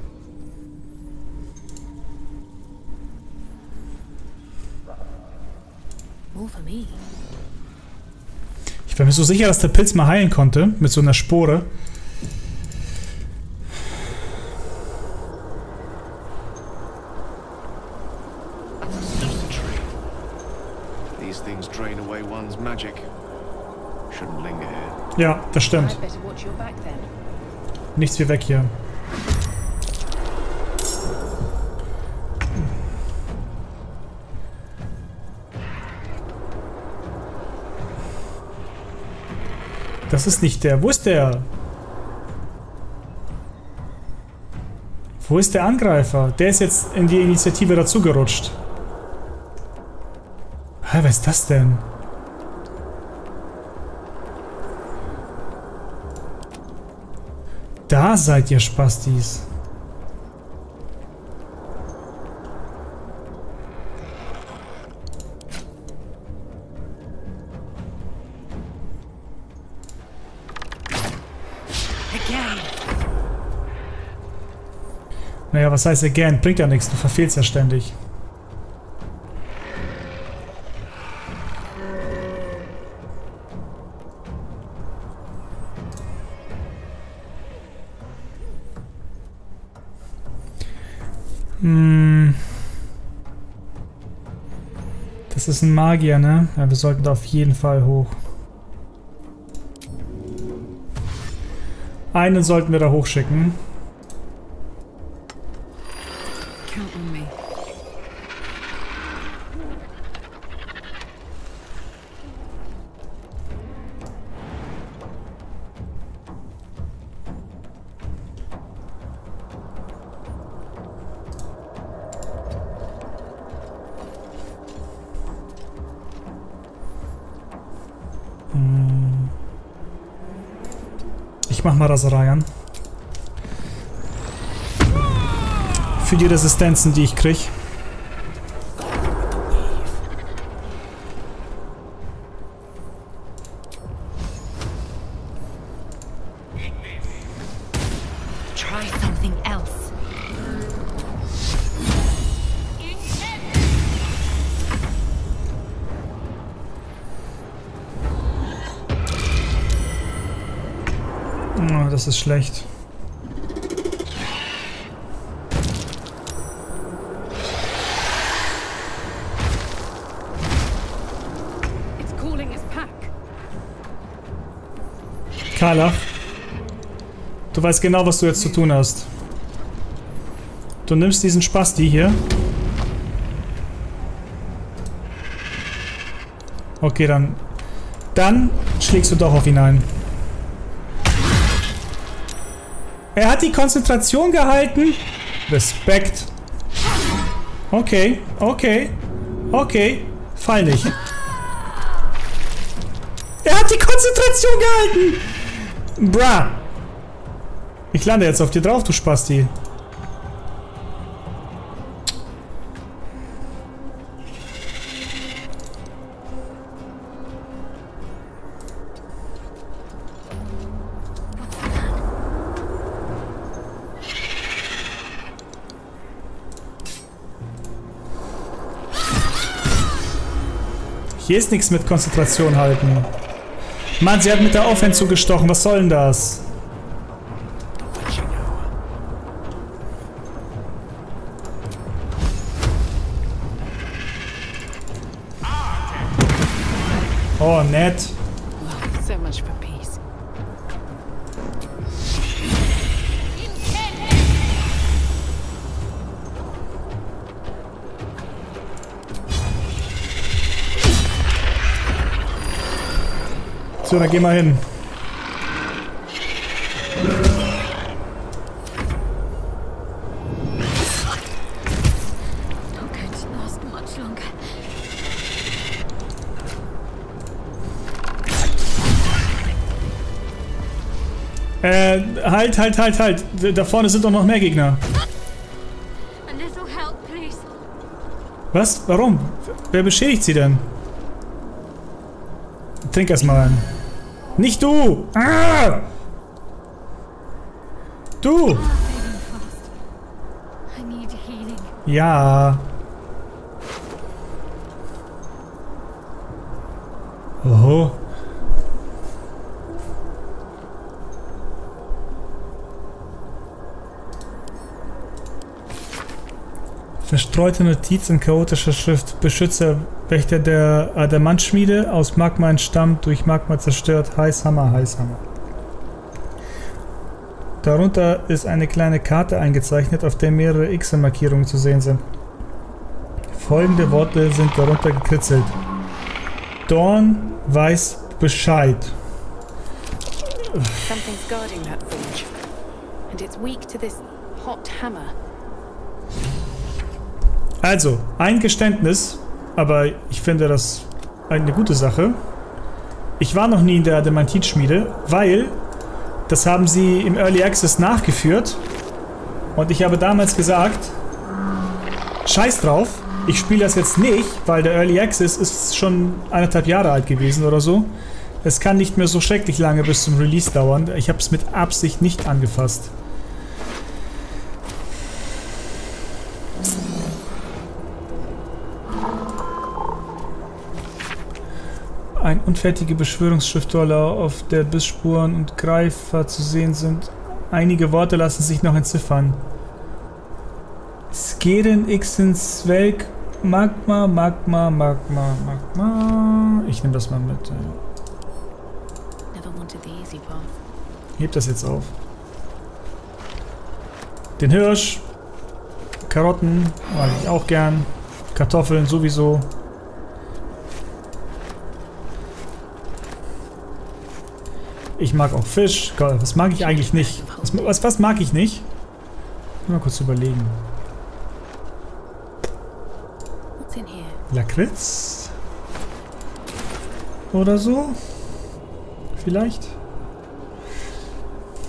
Ich war mir so sicher, dass der Pilz mal heilen konnte, mit so einer Spore. Ja, das stimmt. Nichts wie weg hier. Das ist nicht der. Wo ist der? Wo ist der Angreifer? Der ist jetzt in die Initiative dazugerutscht. Hä, was ist das denn? Da seid ihr Spastis. Naja, was heißt again? Bringt ja nichts, du verfehlst ja ständig. Hm. Das ist ein Magier, ne? Ja, wir sollten da auf jeden Fall hoch. Einen sollten wir da hochschicken. Ich mach mal Raserei an. Für die Resistenzen, die ich krieg. Try something else. Oh, das ist schlecht. Karlach, du weißt genau, was du jetzt zu tun hast. Du nimmst diesen Spasti hier. Okay, dann... Dann schlägst du doch auf ihn ein. Er hat die Konzentration gehalten. Respekt. Okay, okay, okay. Fall nicht. Er hat die Konzentration gehalten. Bra. Ich lande jetzt auf dir drauf, du Spasti. Hier ist nichts mit Konzentration halten. Mann, sie hat mit der Offhand zugestochen. Was soll denn das? Oh, nett. So much for peace. So, dann geh mal hin. Äh, halt, halt, halt, halt. Da vorne sind doch noch mehr Gegner. Was? Warum? Wer beschädigt sie denn? Trink erstmal einen. Nicht du! Ah! Du! Ja. Oho. Verstreute Notiz in chaotischer Schrift. Beschützer, Wächter der Adamantschmiede, aus Magma entstammt, durch Magma zerstört. Heißhammer, Heißhammer. Darunter ist eine kleine Karte eingezeichnet, auf der mehrere X-Markierungen zu sehen sind. Folgende Worte sind darunter gekritzelt. Dorn weiß Bescheid. Something's guarding that forge, and it's weak to this hot hammer. Also, ein Geständnis, aber ich finde das eine gute Sache. Ich war noch nie in der Adamantitschmiede, weil das haben sie im Early Access nachgeführt und ich habe damals gesagt, scheiß drauf, ich spiele das jetzt nicht, weil der Early Access ist schon eineinhalb Jahre alt gewesen oder so. Es kann nicht mehr so schrecklich lange bis zum Release dauern. Ich habe es mit Absicht nicht angefasst. Ein unfertige Beschwörungsschriftrolle, auf der Bissspuren und Greifer zu sehen sind. Einige Worte lassen sich noch entziffern. Skeren, Ixens, Welk, Magma, Magma, Magma, Magma. Ich nehme das mal mit. Heb das jetzt auf. Den Hirsch. Karotten mag ich auch gern. Kartoffeln sowieso. Ich mag auch Fisch. Gott, was mag ich eigentlich nicht? Was, was, was mag ich nicht? Mal kurz überlegen. Lakritz? Oder so? Vielleicht?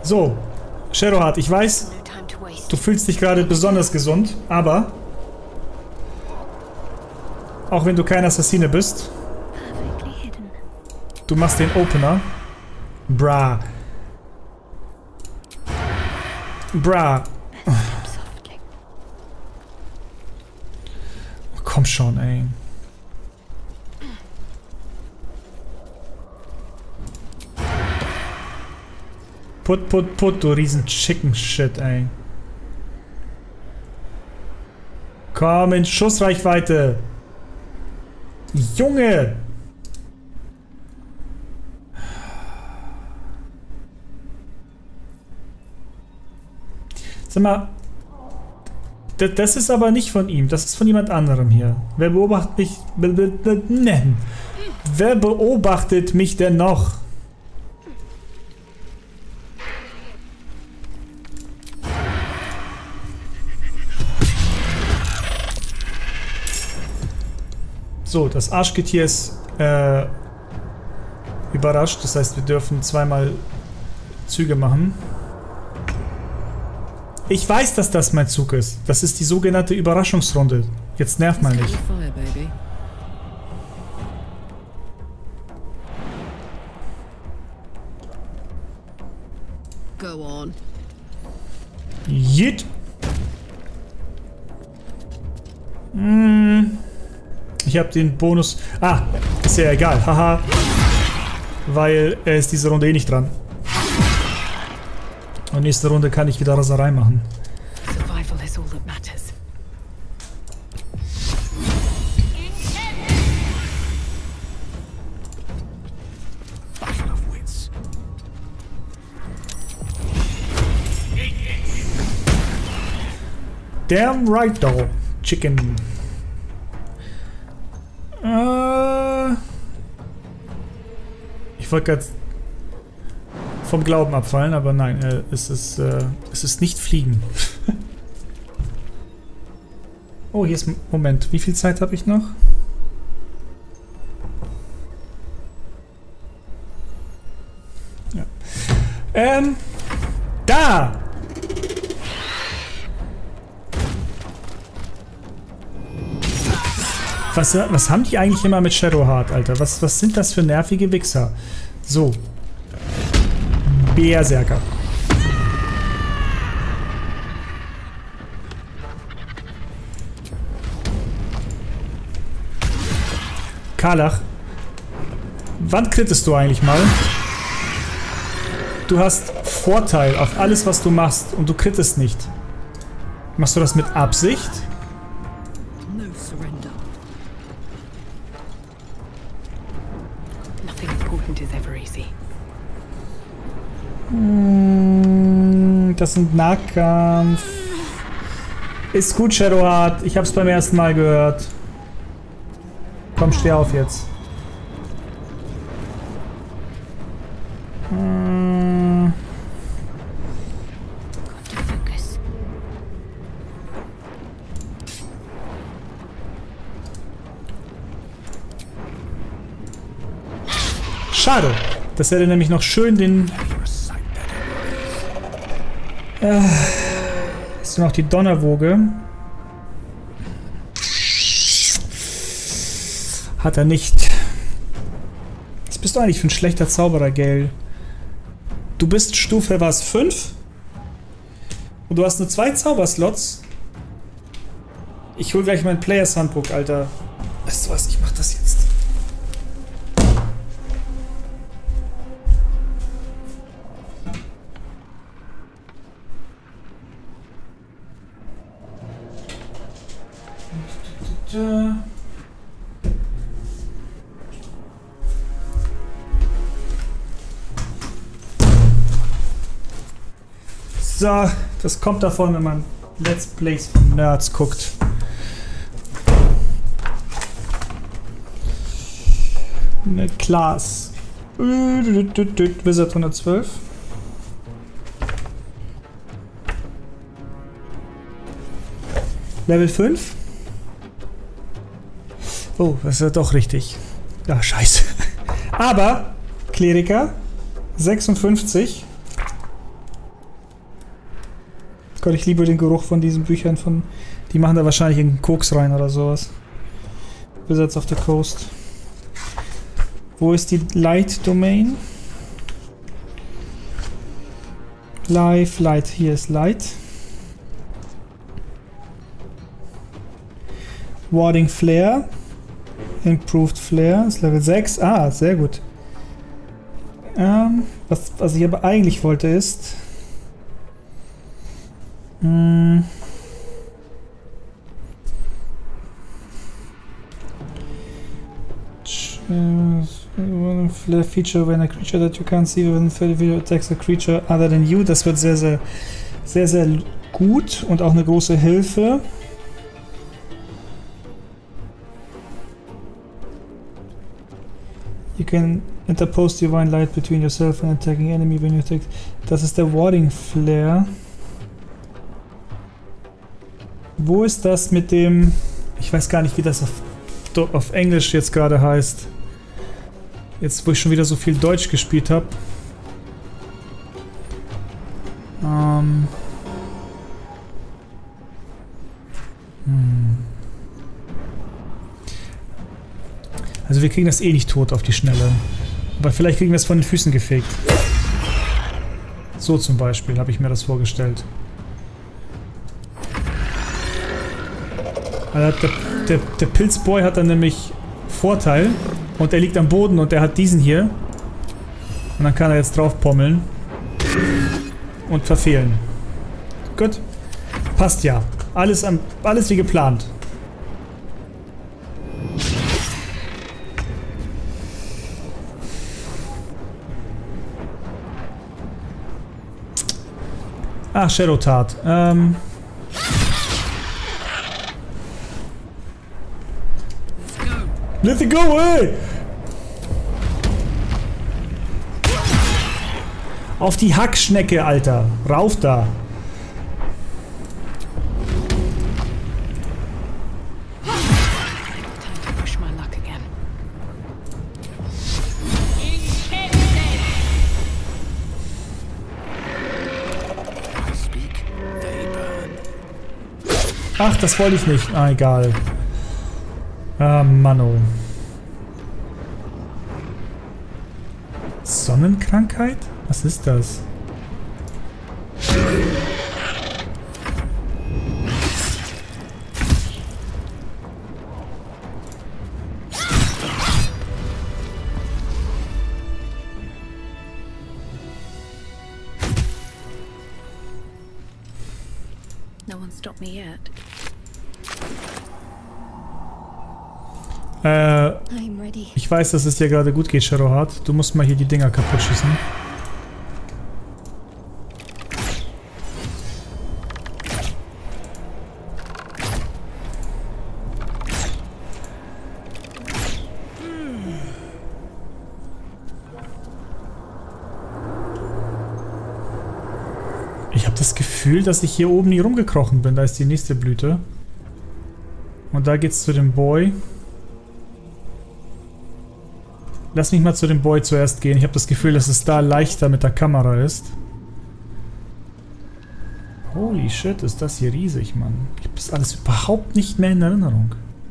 So, Shadowheart, ich weiß, du fühlst dich gerade besonders gesund, aber auch wenn du kein Assassine bist, du machst den Opener. Bra. Bra. Oh, komm schon, ey. Put, put, put, du riesen Chicken-Shit, ey. Komm in Schussreichweite. Junge! Sag mal, das ist aber nicht von ihm, das ist von jemand anderem hier. Wer beobachtet mich? Wer beobachtet mich denn noch? So, das Arschgetier ist äh, überrascht, das heißt, wir dürfen zweimal Züge machen. Ich weiß, dass das mein Zug ist. Das ist die sogenannte Überraschungsrunde. Jetzt nerv mal nicht. Go on. Jit. Hm. Ich habe den Bonus... Ah, ist ja egal. Haha. Weil er ist diese Runde eh nicht dran. Und nächste Runde kann ich wieder Raserei machen. Survival is all that matters. Battle of wits. Damn right, though. Chicken. Äh, ich wollte gerade vom Glauben abfallen, aber nein, äh, es ist, äh, es ist nicht fliegen. Oh, hier ist... Moment, wie viel Zeit habe ich noch? Ja. Ähm, da! Was, was haben die eigentlich immer mit Shadowheart, Alter? Was, was sind das für nervige Wichser? So. Berserker. Karlach. Wann krittest du eigentlich mal? Du hast Vorteil auf alles, was du machst und du krittest nicht. Machst du das mit Absicht? No surrender. Nothing important is ever easy. Das sind Nahkampf. Ist gut, Shadowheart. Ich hab's beim ersten Mal gehört. Komm, steh auf jetzt. Hm. Schade. Das hätte nämlich noch schön den... Äh, ist noch die Donnerwoge. Hat er nicht. Was bist du eigentlich für ein schlechter Zauberer, Gale? Du bist Stufe was? fünf? Und du hast nur zwei Zauberslots? Ich hol gleich mein Players Handbook, Alter. Weißt du was? Ich mach das jetzt. So, das kommt davon, wenn man Let's Plays von Nerds guckt. Eine Class. Wizard hundertzwölf. Level fünf. Oh, das ist ja doch richtig. Ja, scheiße. Aber Kleriker sechsundfünfzig. Gott, ich liebe den Geruch von diesen Büchern. Von, die machen da wahrscheinlich einen Koks rein oder sowas. Wizards of the Coast. Wo ist die Light Domain? Live, Light. Hier ist Light. Warding Flare. Improved Flare. Ist Level sechs. Ah, sehr gut. Ähm, was, was ich aber eigentlich wollte ist... Mh, Flare feature when a creature that you can't see within thirty feet attacks a creature other than you. Das wird sehr, sehr, sehr, sehr gut und auch eine große Hilfe. You can interpose divine light between yourself and attacking enemy when you attack. Das ist der Warding Flare. Wo ist das mit dem... Ich weiß gar nicht, wie das auf, auf Englisch jetzt gerade heißt. Jetzt, wo ich schon wieder so viel Deutsch gespielt habe. Ähm... Hm. Also wir kriegen das eh nicht tot auf die Schnelle. Aber vielleicht kriegen wir es von den Füßen gefegt. So zum Beispiel habe ich mir das vorgestellt. Also der, der, der Pilzboy hat dann nämlich Vorteil. Und er liegt am Boden und er hat diesen hier. Und dann kann er jetzt drauf pommeln. Und verfehlen. Gut. Passt ja. Alles, am, alles wie geplant. Ach, Shadow Tart. Ähm. Let it go, ey! Auf die Hackschnecke, Alter. Rauf da. Ach, das wollte ich nicht. Ah, egal. Ah, Manno. Sonnenkrankheit? Was ist das? No one stopped me yet. Äh, ich weiß, dass es dir gerade gut geht, Shadowheart. Du musst mal hier die Dinger kaputt schießen. Ich habe das Gefühl, dass ich hier oben nie rumgekrochen bin. Da ist die nächste Blüte. Und da geht's zu dem Boy. Lass mich mal zu dem Boy zuerst gehen. Ich habe das Gefühl, dass es da leichter mit der Kamera ist. Holy shit, ist das hier riesig, Mann. Ich habe das alles überhaupt nicht mehr in Erinnerung.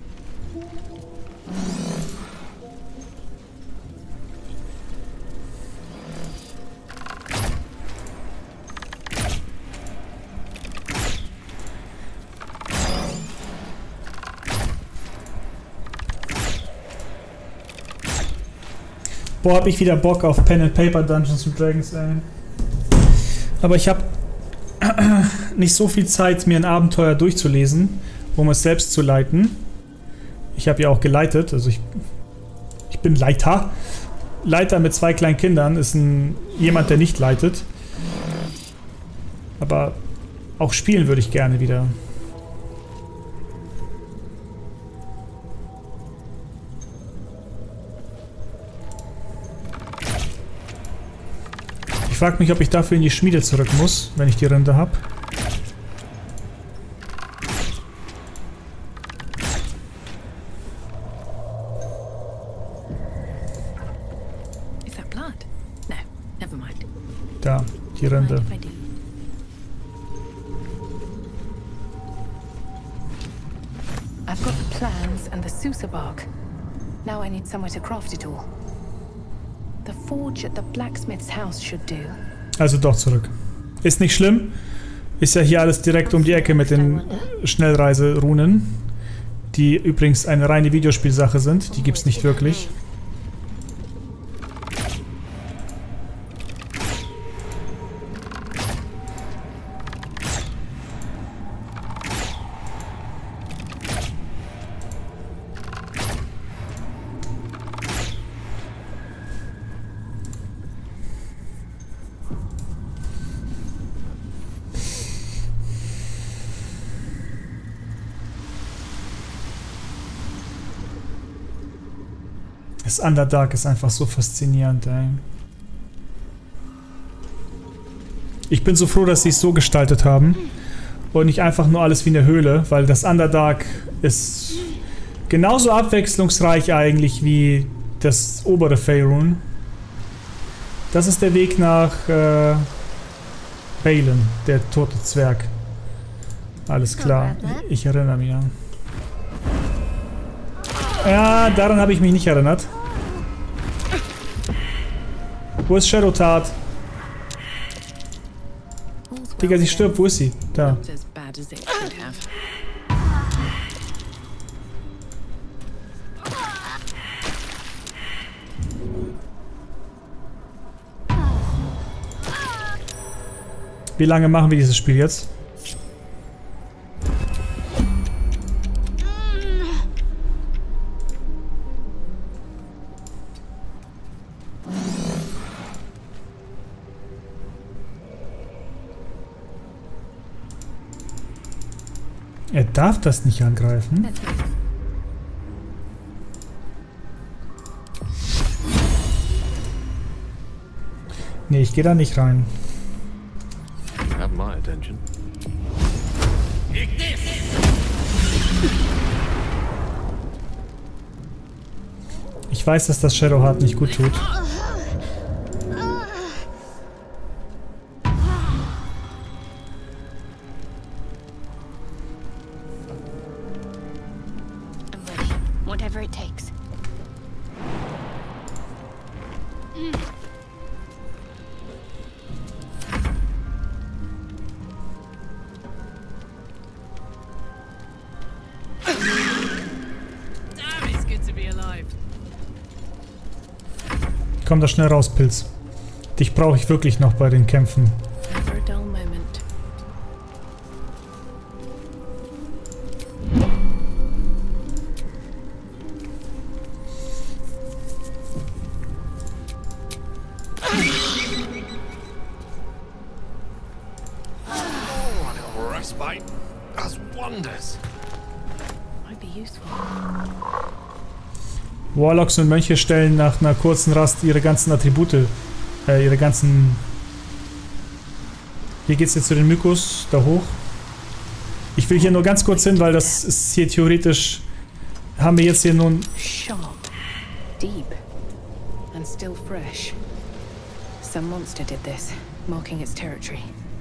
Boah, hab ich wieder Bock auf Pen and Paper Dungeons and Dragons, ey. Aber ich habe nicht so viel Zeit, mir ein Abenteuer durchzulesen, um es selbst zu leiten. Ich habe ja auch geleitet, also ich, ich bin Leiter. Leiter mit zwei kleinen Kindern ist ein, jemand, der nicht leitet. Aber auch spielen würde ich gerne wieder. Ich frage mich, ob ich dafür in die Schmiede zurück muss, wenn ich die Rinde habe. Da, die Rinde. plans and the Sousa bark. Now I need somewhere to craft it all. The forge at the blacksmith's house should do. Also doch zurück. Ist nicht schlimm. Ist ja hier alles direkt um die Ecke mit den Schnellreiserunen. Die übrigens eine reine Videospielsache sind. Die gibt's nicht wirklich. Das Underdark ist einfach so faszinierend, ey. Ich bin so froh, dass sie es so gestaltet haben und nicht einfach nur alles wie eine Höhle, weil das Underdark ist genauso abwechslungsreich eigentlich wie das obere Faerun. Das ist der Weg nach äh, Bhelen, der tote Zwerg. Alles klar, ich erinnere mich an. Ja, daran habe ich mich nicht erinnert. Wo ist Shadow Tart? Digga, sie stirbt. Wo ist sie? Da. Wie lange machen wir dieses Spiel jetzt? Er darf das nicht angreifen. Nee, ich gehe da nicht rein. Have my attention. Ich weiß, dass das Shadowheart nicht gut tut. Whatever it takes. Damn, it's good to be alive. Komm da schnell raus, Pilz. Dich brauche ich wirklich noch bei den Kämpfen. Never a dull moment. Warlocks und Mönche stellen nach einer kurzen Rast ihre ganzen Attribute, äh, ihre ganzen... Hier geht's jetzt zu den Mykos, da hoch. Ich will hier nur ganz kurz hin, weil das ist hier theoretisch... Haben wir jetzt hier nun... Sharp, deep, and still fresh. Some monster did this, marking its territory.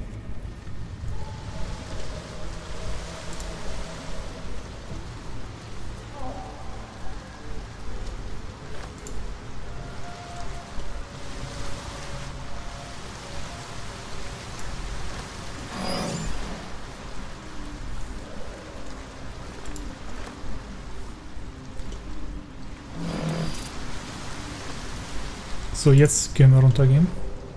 So, jetzt können wir runtergehen.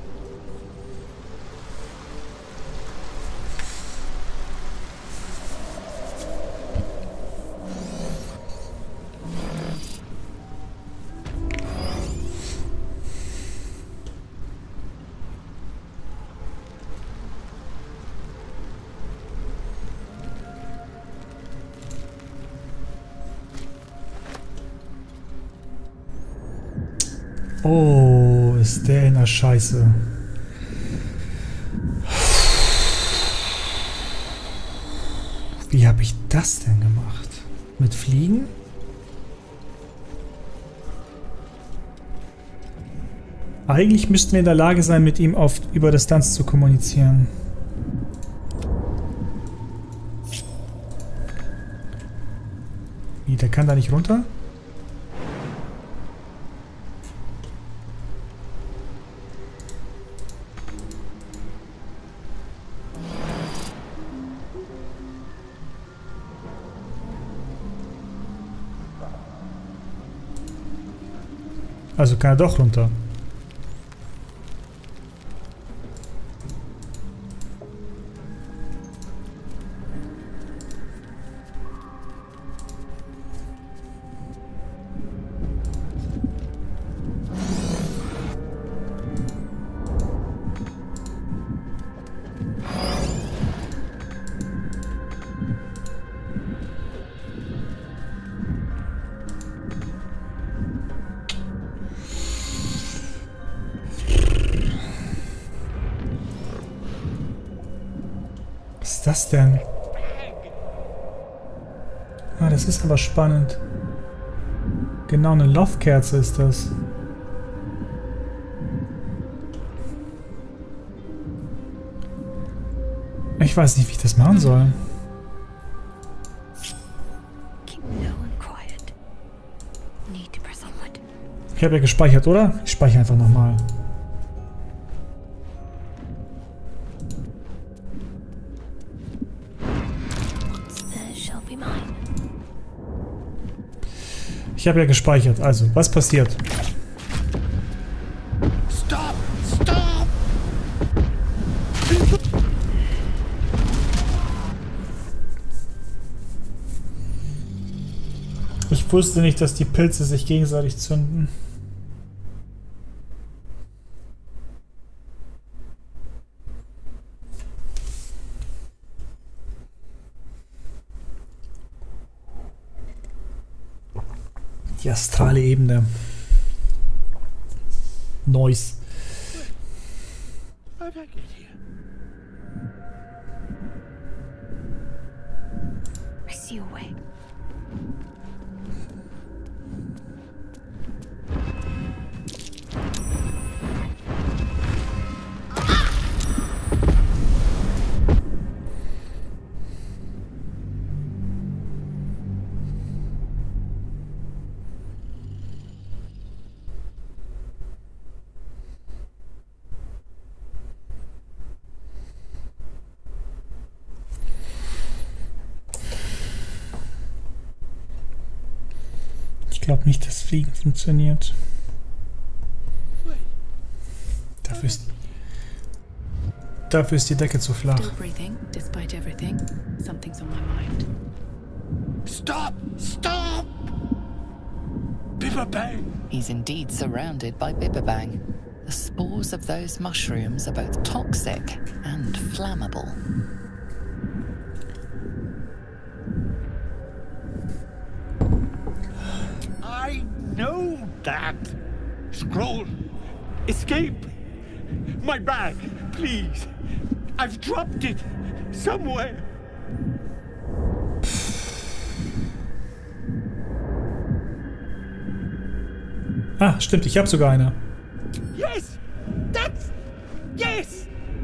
Oh, ist der in der Scheiße. Wie habe ich das denn gemacht? Mit Fliegen? Eigentlich müssten wir in der Lage sein, mit ihm auf über Distanz zu kommunizieren. Wie Wie, der kann da nicht runter? Also kann er doch runter. Was ist das denn? Ah, das ist aber spannend. Genau, eine Loftkerze ist das. Ich weiß nicht, wie ich das machen soll. Ich habe ja gespeichert, oder? Ich speichere einfach nochmal. Ich habe ja gespeichert. Also, was passiert? Stop! Stop! Ich wusste nicht, dass die Pilze sich gegenseitig zünden. Die astrale Ebene. Noise. How'd I get here? I see a way. Ich glaube nicht, dass Fliegen funktioniert. Dafür ist, dafür ist die Decke zu flach. Still breathing, despite everything. Something's on my mind. Stop! Stop! Bibberbang! He's indeed surrounded by Bibberbang. The spores of those mushrooms are both toxic and flammable. I know that! Scroll! Escape! My bag, please! I've dropped it somewhere! Ah, stimmt, ich habe sogar eine. Yes! That's... Yes!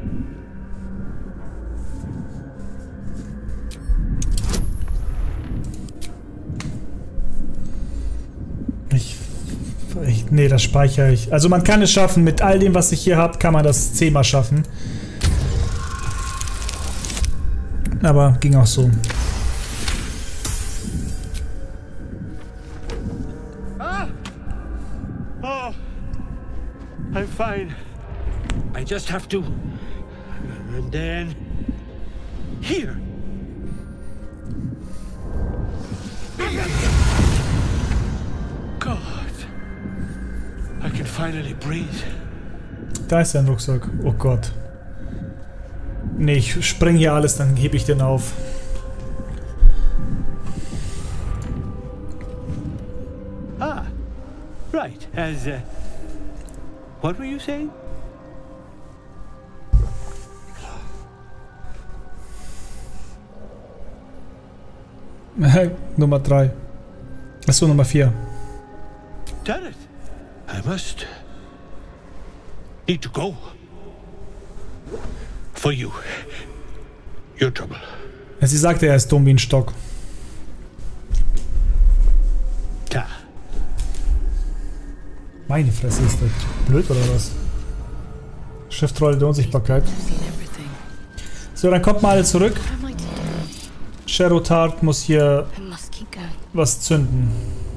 Ich, ich... Nee, das speichere ich. Also man kann es schaffen. Mit all dem, was ich hier habe, kann man das zehnmal schaffen. Aber ging auch so. Ah! Oh! I'm fine. I just have to... And then... Here! God! I can finally breathe. Da ist ein Rucksack. Oh Gott. Nee, ich spreng hier alles, dann hebe ich den auf. Ah! Right, as... Uh, what were you saying? Nummer drei. Achso, Nummer vier. Damn it! I must... need to go. For you. Your trouble. Sie sagte, er ist dumm wie ein Stock. Meine Fresse, ist das blöd oder was? Schriftrolle der Unsichtbarkeit. So, dann kommt mal alle zurück. Sherotard muss hier was zünden.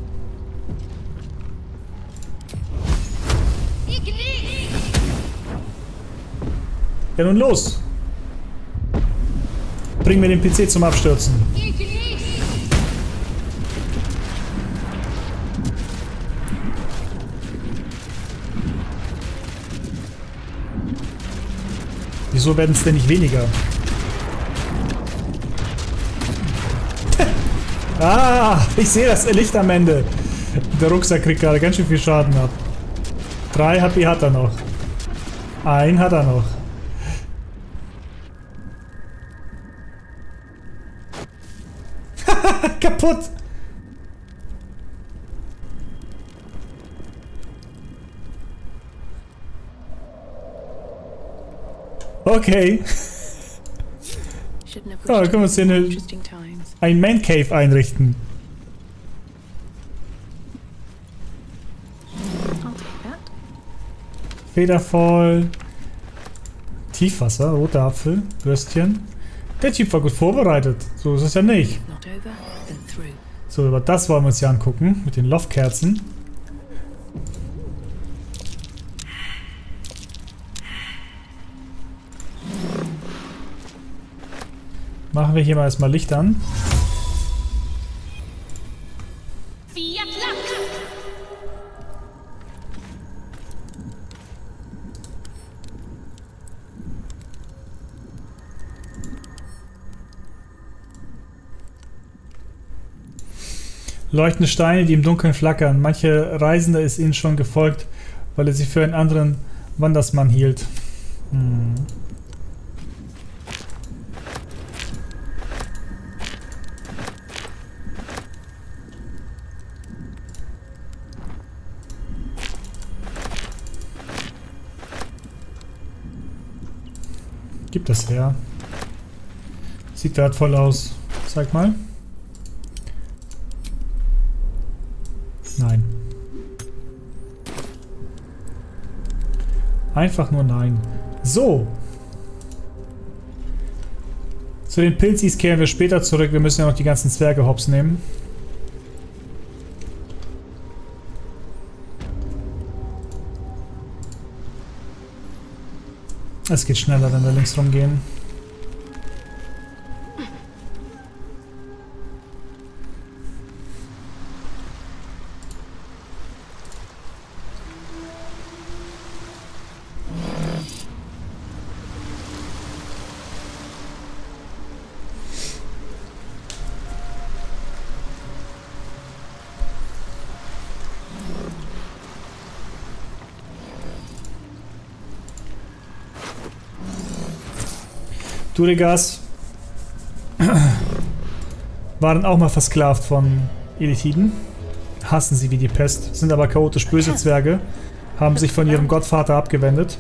Ja, nun los! Bring mir den P C zum Abstürzen. Wieso werden es denn nicht weniger? Ah, ich sehe das Licht am Ende. Der Rucksack kriegt gerade ganz schön viel Schaden ab. Drei H P hat er noch. Ein hat er noch. Kaputt! Okay. Oh, da können wir uns hier eine, ein Man Cave einrichten. Federfall. Tiefwasser, roter Apfel, Würstchen. Der Typ war gut vorbereitet. So ist es ja nicht. So, aber das wollen wir uns ja angucken. Mit den Loftkerzen. Machen wir hier mal erstmal Licht an. Leuchtende Steine, die im Dunkeln flackern. Manche Reisende ist ihnen schon gefolgt, weil er sie für einen anderen Wandersmann hielt. Hm. Gib das her. Sieht wertvoll aus. Zeig mal. Nein. Einfach nur nein. So. Zu den Pilzis kehren wir später zurück. Wir müssen ja noch die ganzen Zwerge hops nehmen. Es geht schneller, wenn wir links rumgehen. Duergas waren auch mal versklavt von Elithiden. Hassen sie wie die Pest, sind aber chaotisch böse Zwerge, haben sich von ihrem Gottvater abgewendet.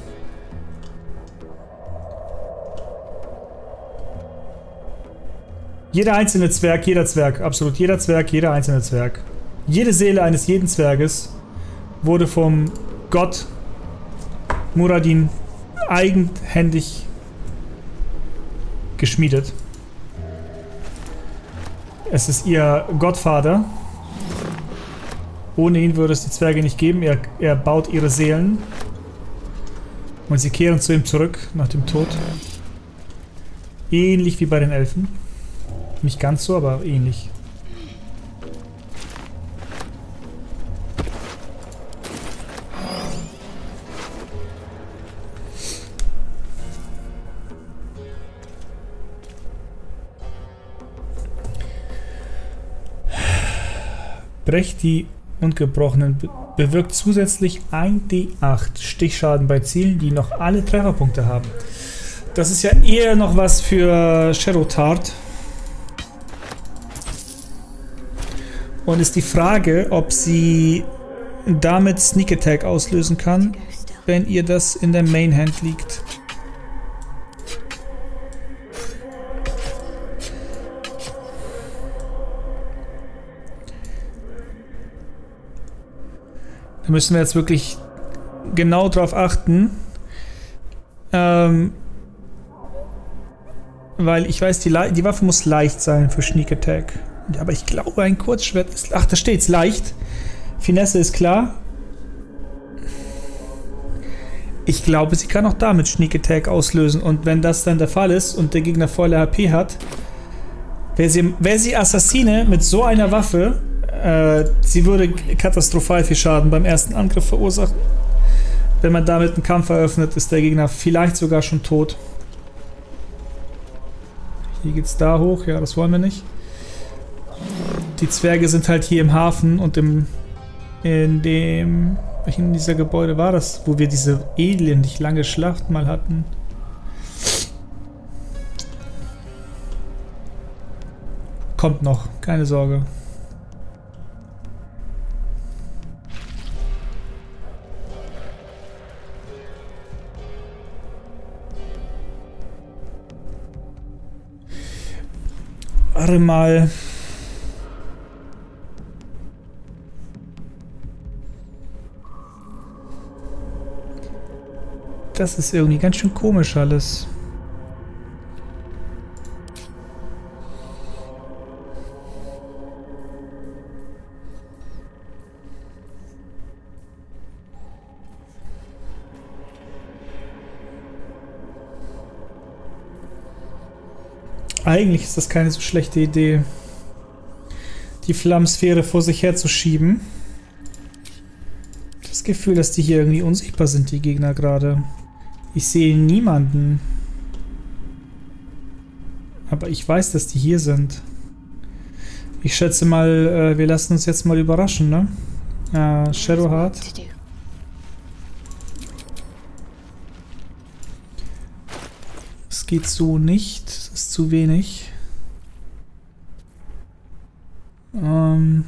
Jeder einzelne Zwerg, jeder Zwerg, absolut jeder Zwerg, jeder einzelne Zwerg. Jede Seele eines jeden Zwerges wurde vom Gott Muradin eigenhändig geschmiedet. Es ist ihr Gottvater. Ohne ihn würde es die Zwerge nicht geben. Er, er baut ihre Seelen. Und sie kehren zu ihm zurück nach dem Tod. Ähnlich wie bei den Elfen. Nicht ganz so, aber ähnlich. Brecht die Ungebrochenen bewirkt zusätzlich ein D acht Stichschaden bei Zielen, die noch alle Trefferpunkte haben. Das ist ja eher noch was für Sherotard. Und ist die Frage, ob sie damit Sneak Attack auslösen kann, wenn ihr das in der Main Hand liegt. Da müssen wir jetzt wirklich genau drauf achten. Ähm, weil ich weiß, die, die Waffe muss leicht sein für Sneak Attack. Ja, aber ich glaube, ein Kurzschwert ist... Ach, da steht's, leicht. Finesse ist klar. Ich glaube, sie kann auch damit Sneak Attack auslösen. Und wenn das dann der Fall ist und der Gegner volle H P hat, wäre sie, wär sie Assassine mit so einer Waffe, äh, sie würde katastrophal viel Schaden beim ersten Angriff verursachen. Wenn man damit einen Kampf eröffnet, ist der Gegner vielleicht sogar schon tot. Hier geht's da hoch. Ja, das wollen wir nicht. Die Zwerge sind halt hier im Hafen und im... In dem... Welchen dieser Gebäude war das? Wo wir diese elendig lange Schlacht mal hatten. Kommt noch. Keine Sorge. Warte mal. Das ist irgendwie ganz schön komisch alles. Eigentlich ist das keine so schlechte Idee, die Flammensphäre vor sich herzuschieben. Das Gefühl, dass die hier irgendwie unsichtbar sind, die Gegner gerade. Ich sehe niemanden. Aber ich weiß, dass die hier sind. Ich schätze mal, äh, wir lassen uns jetzt mal überraschen, ne? Äh, Shadowheart. Es geht so nicht. Das ist zu wenig. Ähm...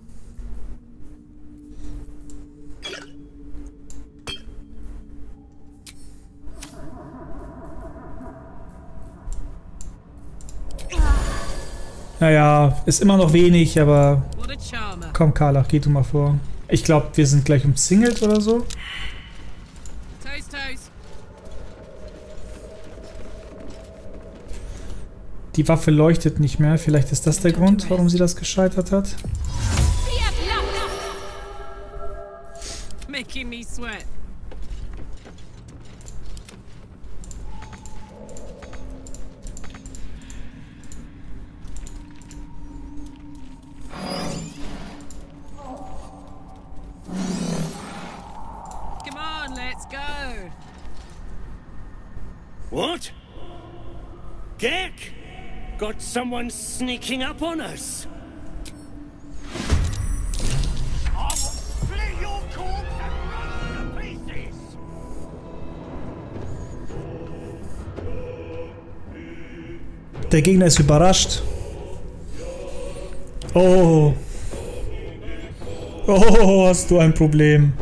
Naja, ist immer noch wenig, aber... Komm, Karlach, geh du mal vor. Ich glaube, wir sind gleich umzingelt oder so. Die Waffe leuchtet nicht mehr. Vielleicht ist das der Grund, warum sie das gescheitert hat. Making me sweat. What? Gek? Got someone sneaking up on us? I will split your corpse and run to pieces! Der Gegner ist überrascht. Oh. Oh, hast du ein Problem.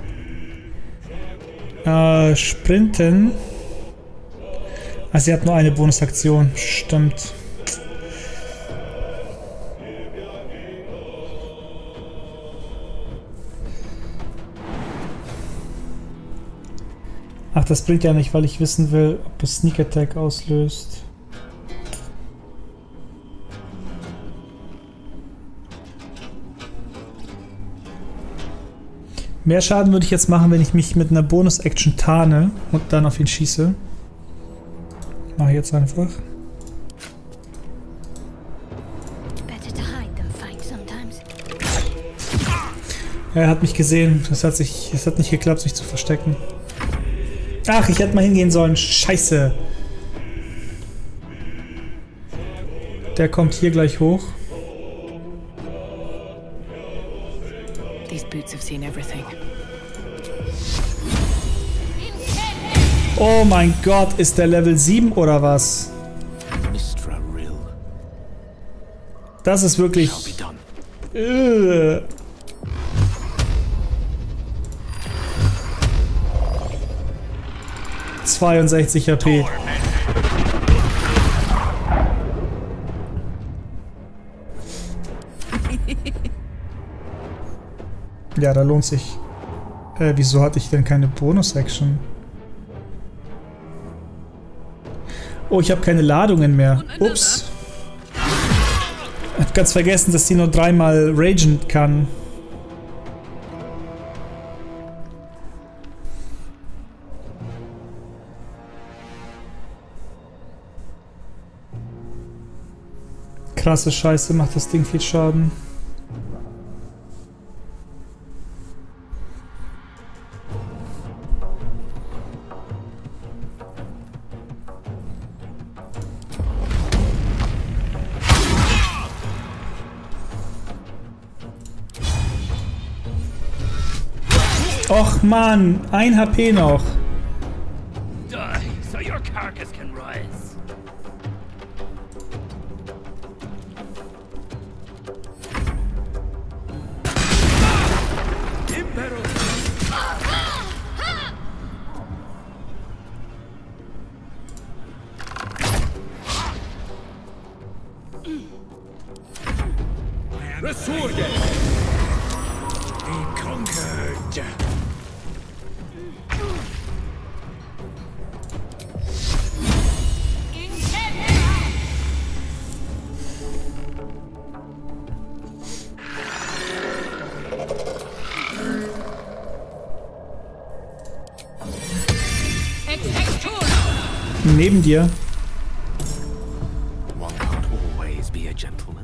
Äh, sprinten. Ah, sie hat nur eine Bonusaktion. Stimmt. Ach, das bringt ja nicht, weil ich wissen will, ob es Sneak Attack auslöst. Mehr Schaden würde ich jetzt machen, wenn ich mich mit einer Bonus-Action tarne und dann auf ihn schieße. Mach ich jetzt einfach. Er hat mich gesehen. Es hat sich, es hat nicht geklappt, sich zu verstecken. Ach, ich hätte mal hingehen sollen. Scheiße. Der kommt hier gleich hoch. These boots have seen everything. Oh mein Gott, ist der Level sieben oder was? Das ist wirklich... Äh. zweiundsechzig H P. Ja, da lohnt sich Äh, wieso hatte ich denn keine Bonus-Action? Oh, ich habe keine Ladungen mehr. Ups. Ich hab ganz vergessen, dass die nur dreimal ragen kann. Krasse Scheiße, macht das Ding viel Schaden. Och Mann, ein H P noch. Die, so your carcass can rise. Resurge! Be conquered! Neben dir. One can't always be a gentleman.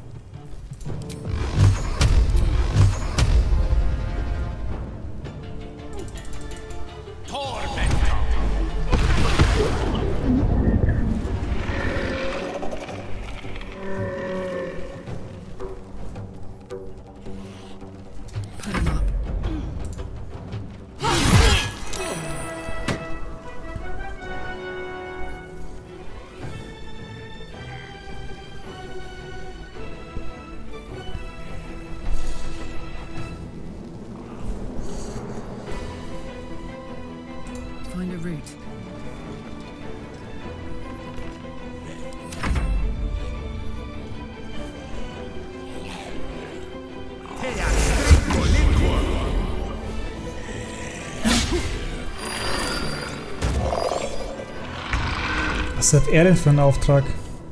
Find a route. Was hat er denn für einen Auftrag?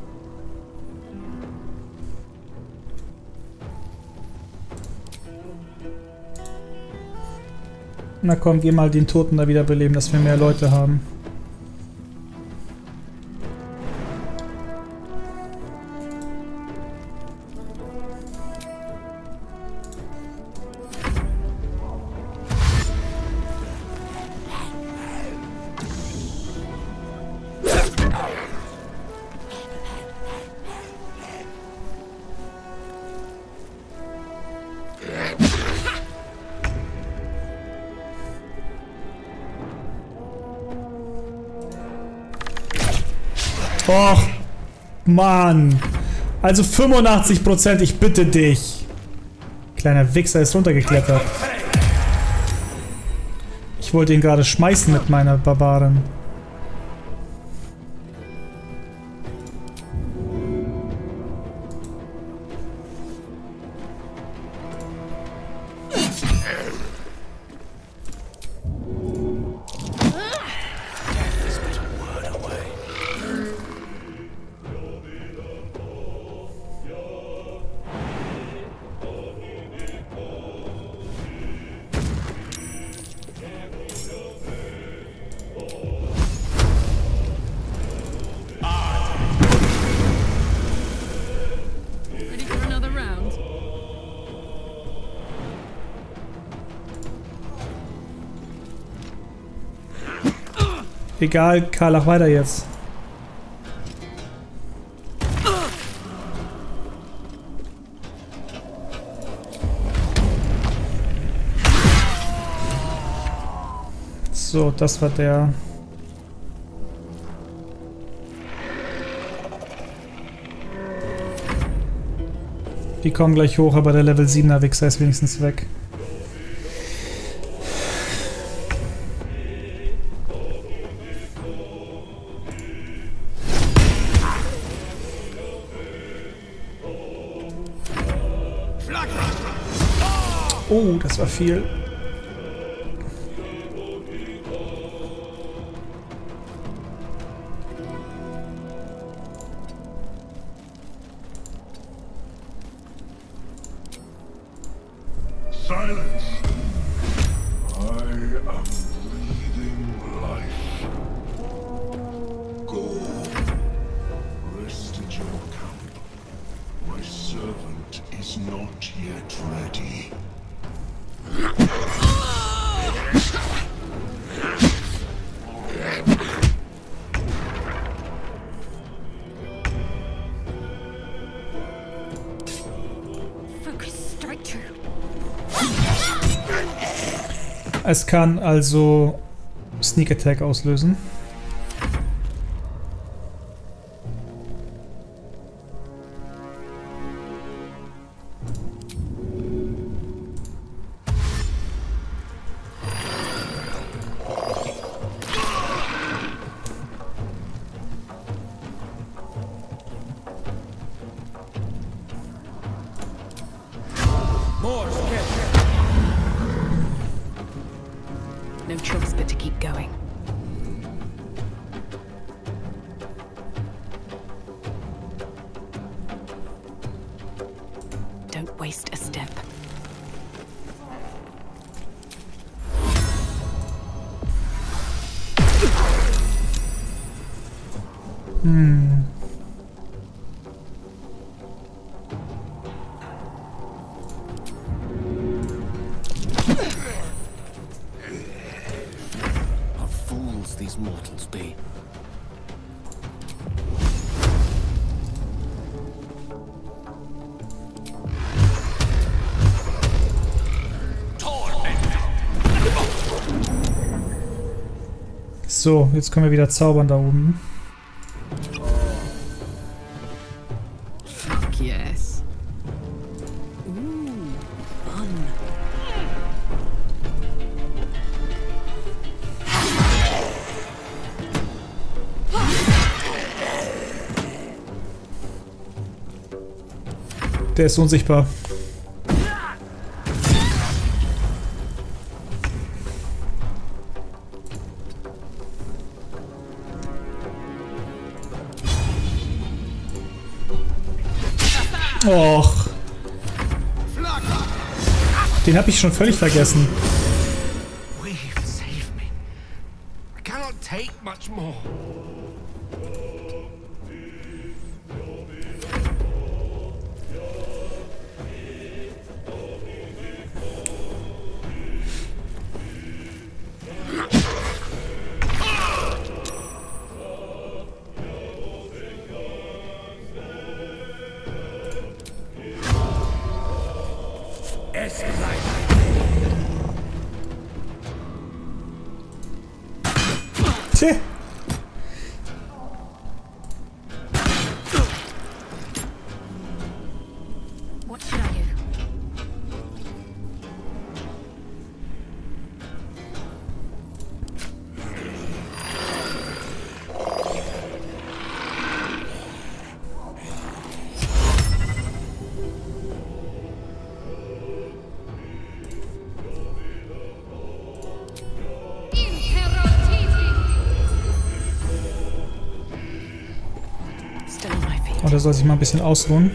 Na komm, geh mal den Toten da wiederbeleben, dass wir mehr Leute haben. Och, Mann. Also fünfundachtzig Prozent, ich bitte dich. Kleiner Wichser ist runtergeklettert. Ich wollte ihn gerade schmeißen mit meiner Barbarin. Egal, Karl, mach weiter jetzt. So, das war der. Die kommen gleich hoch, aber der Level siebener Wichser ist wenigstens weg. Oh, das war viel. Silence! I am breathing life. Go. Rest at your camp. My servant is not yet ready. Es kann also Sneak Attack auslösen. No choice but to keep going. Don't waste a step. Hmm. These mortals be. So, jetzt können wir wieder zaubern da oben. Fuck yes. Ooh, fun. Der ist unsichtbar. Och. Den habe ich schon völlig vergessen. Save me. I cannot take much more. Tja. What should I do? Oder soll sich mal ein bisschen ausruhen?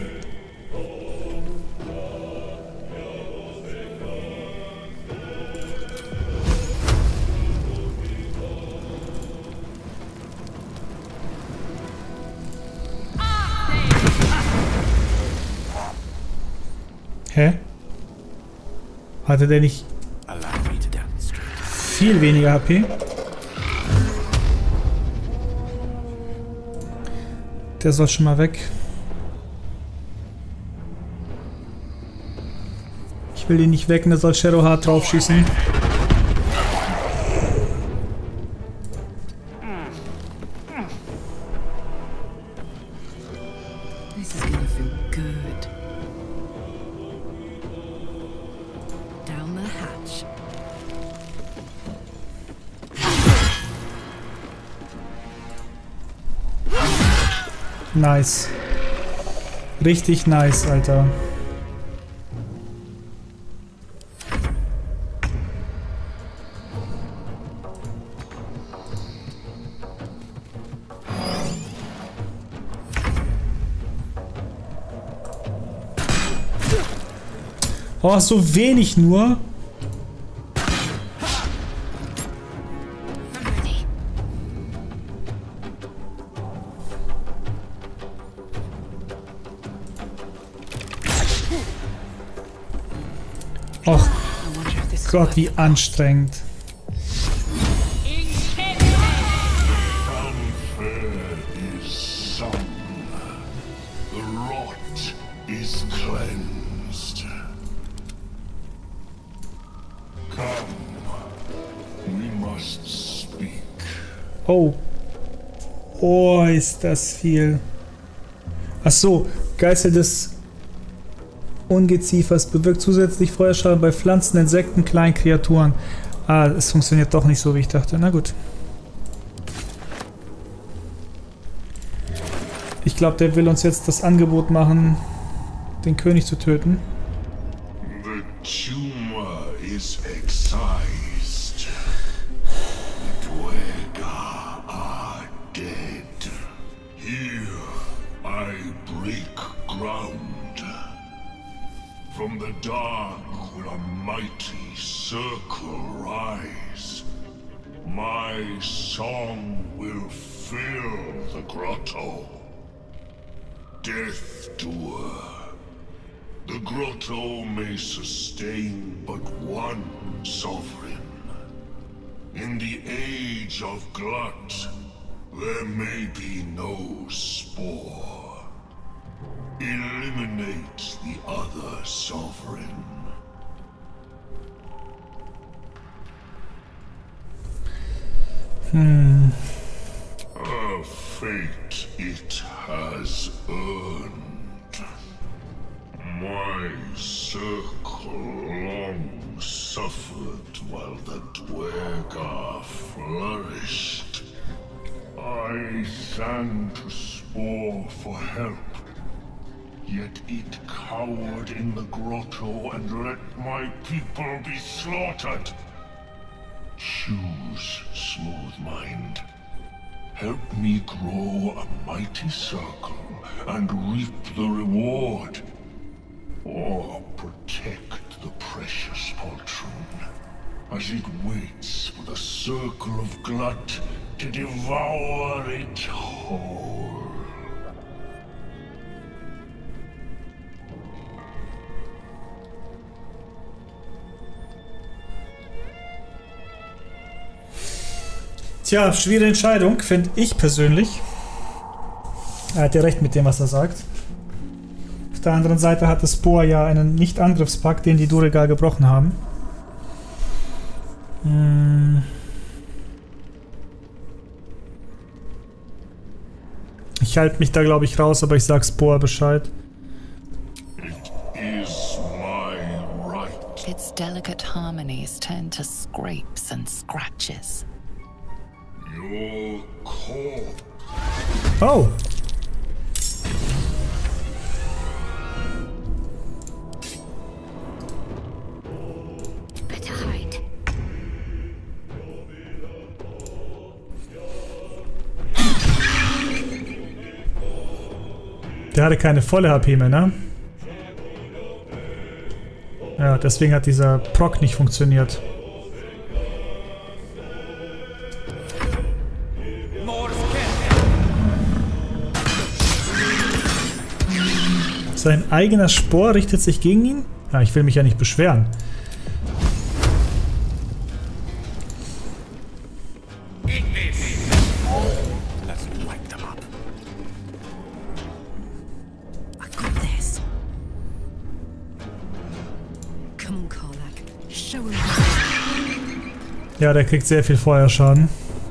Hä? Hatte der nicht viel weniger H P? Der soll schon mal weg. Ich will ihn nicht weg, da soll Shadowheart draufschießen. This is gonna feel good. Down the hatch. Nice. Richtig nice, Alter. Oh, so wenig nur. Och Gott, wie anstrengend. Oh. Oh, ist das viel. Ach so, Geißel des Ungeziefers bewirkt zusätzlich Feuerschaden bei Pflanzen, Insekten, kleinen Kreaturen. Ah, es funktioniert doch nicht so, wie ich dachte. Na gut. Ich glaube, der will uns jetzt das Angebot machen, den König zu töten. The tumor is excised. The Dwerga are dead. Here I break ground. From the dark will a mighty circle rise. My song will fill the grotto. Death Doer. The grotto may sustain but one sovereign. In the age of Glut, there may be no spore. Eliminate the other sovereign. Hmm. A fate it has earned. My circle long suffered while the Dwerga flourished. I sang to Spore for help. Yet it cowered in the grotto and let my people be slaughtered. Choose, Smooth Mind. Help me grow a mighty circle and reap the reward. Or protect the precious poltroon as it waits for the circle of Glut to devour it whole. Tja, schwierige Entscheidung, finde ich persönlich. Er hat ja recht mit dem, was er sagt. Auf der anderen Seite hatte Spore ja einen Nicht-Angriffspakt, den die Dwerga gebrochen haben. Hm. Ich halte mich da, glaube ich, raus, aber ich sag Spore Bescheid. Its delicate harmonies turn to scrapes and scratches. Your corpse. Oh. Better hide. Der hatte keine volle H P mehr, ne? Ja, deswegen hat dieser Proc nicht funktioniert. Sein eigener Spor richtet sich gegen ihn? Ja, ich will mich ja nicht beschweren. Ja, der kriegt sehr viel Feuerschaden.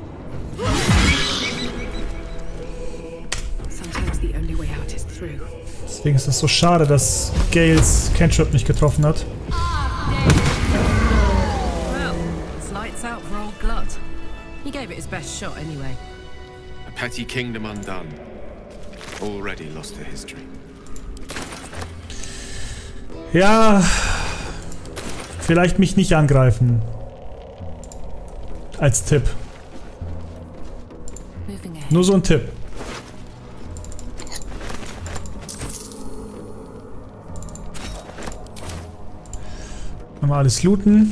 Deswegen ist es so schade, dass Gales Cantrip nicht getroffen hat. A petty kingdom undone. Already lost to history. Ja, vielleicht mich nicht angreifen. Als Tipp. Nur so ein Tipp. Mal alles looten.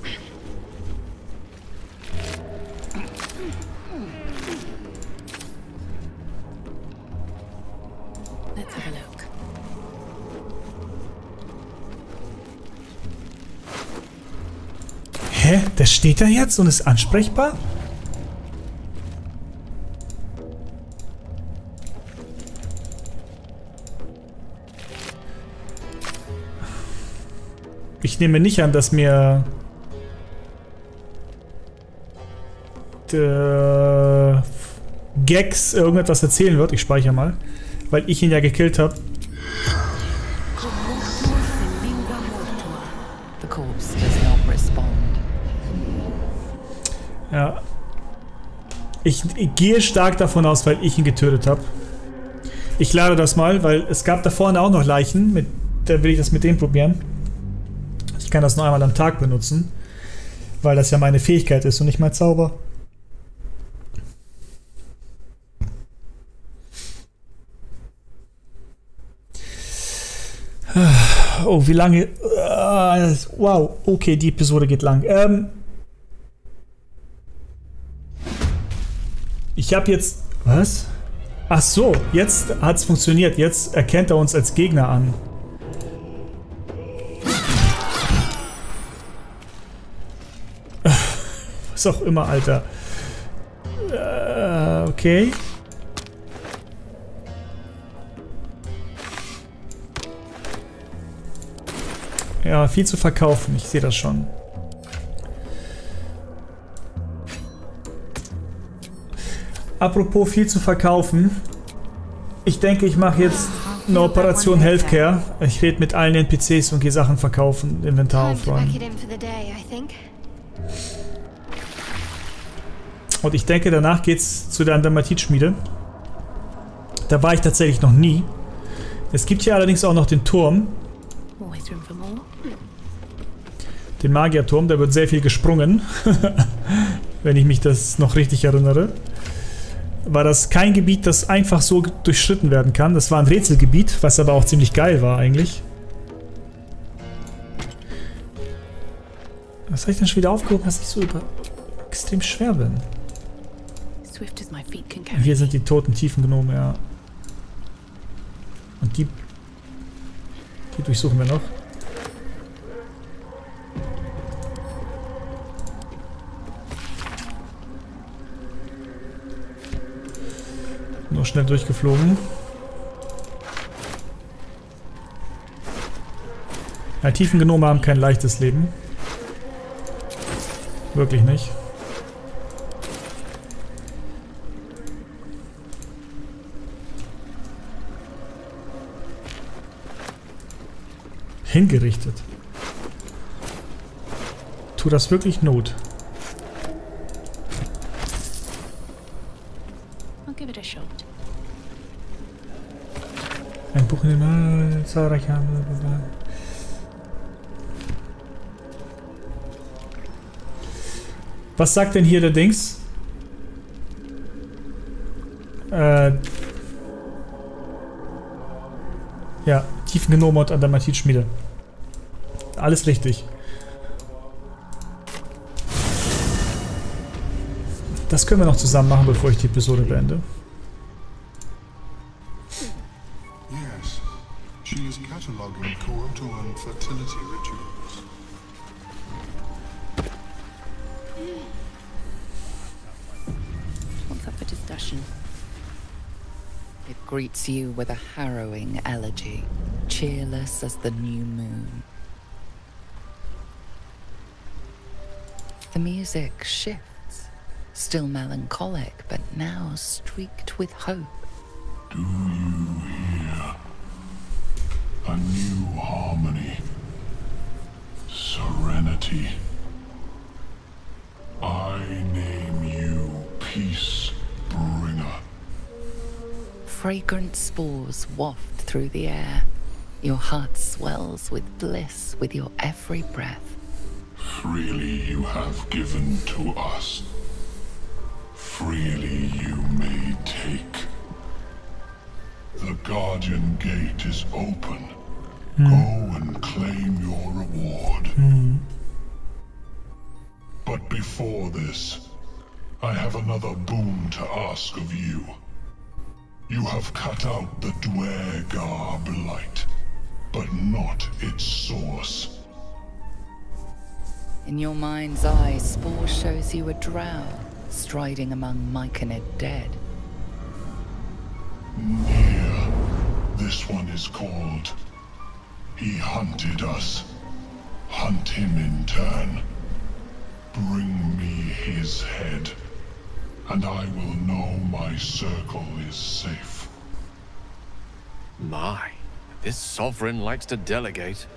Let's have a look. Hä? Der steht da jetzt und ist ansprechbar? Ich nehme nicht an, dass mir der Gex irgendetwas erzählen wird. Ich speichere mal, weil ich ihn ja gekillt habe. The corpse does not respond. Ja. Ich, ich gehe stark davon aus, weil ich ihn getötet habe. Ich lade das mal, weil es gab da vorne auch noch Leichen. Mit, da will ich das mit denen probieren. Ich kann das nur einmal am Tag benutzen, weil das ja meine Fähigkeit ist und nicht mein Zauber. Oh, wie lange? Wow, okay, die Episode geht lang. Ähm ich habe jetzt... Was? Ach so, jetzt hat es funktioniert. Jetzt erkennt er uns als Gegner an. Was auch immer, Alter. Äh, okay. Ja, viel zu verkaufen. Ich sehe das schon. Apropos viel zu verkaufen. Ich denke, ich mache jetzt eine Operation Healthcare. Ich rede mit allen N P Cs und gehe Sachen verkaufen, Inventar aufräumen. Und ich denke, danach geht's zu der Andermatitschmiede. Da war ich tatsächlich noch nie. Es gibt hier allerdings auch noch den Turm. Den Magierturm, da wird sehr viel gesprungen. Wenn ich mich das noch richtig erinnere. War das kein Gebiet, das einfach so durchschritten werden kann. Das war ein Rätselgebiet, was aber auch ziemlich geil war eigentlich. Was habe ich denn schon wieder aufgehoben, dass ich so über extrem schwer bin? Hier sind die toten Tiefengnome, ja. Und die... Die durchsuchen wir noch. Nur schnell durchgeflogen. Ja, Tiefengnome haben kein leichtes Leben. Wirklich nicht. Hingerichtet. Tut das wirklich Not? Ein Buch in den Mal, zahlreiche. Was sagt denn hier der Dings? Äh. Ja, Tiefengnome und Andermatitschmiede. Alles richtig. Das können wir noch zusammen machen, bevor ich die Episode beende. Yes, she is cataloging Courtoan fertility rituals. What's up for discussion? It greets you with a harrowing elegy, cheerless as the new moon. The music shifts, still melancholic, but now streaked with hope. Do you hear? A new harmony. Serenity. I name you Peace Bringer. Fragrant spores waft through the air. Your heart swells with bliss with your every breath. Freely you have given to us. Freely you may take. The Guardian Gate is open. Go and claim your reward. Hm. But before this, I have another boon to ask of you. You have cut out the Dwergar blight, but not its source. In your mind's eye, Spore shows you a drow striding among Myconid dead. Here, this one is called. He hunted us. Hunt him in turn. Bring me his head, and I will know my circle is safe. My, this sovereign likes to delegate.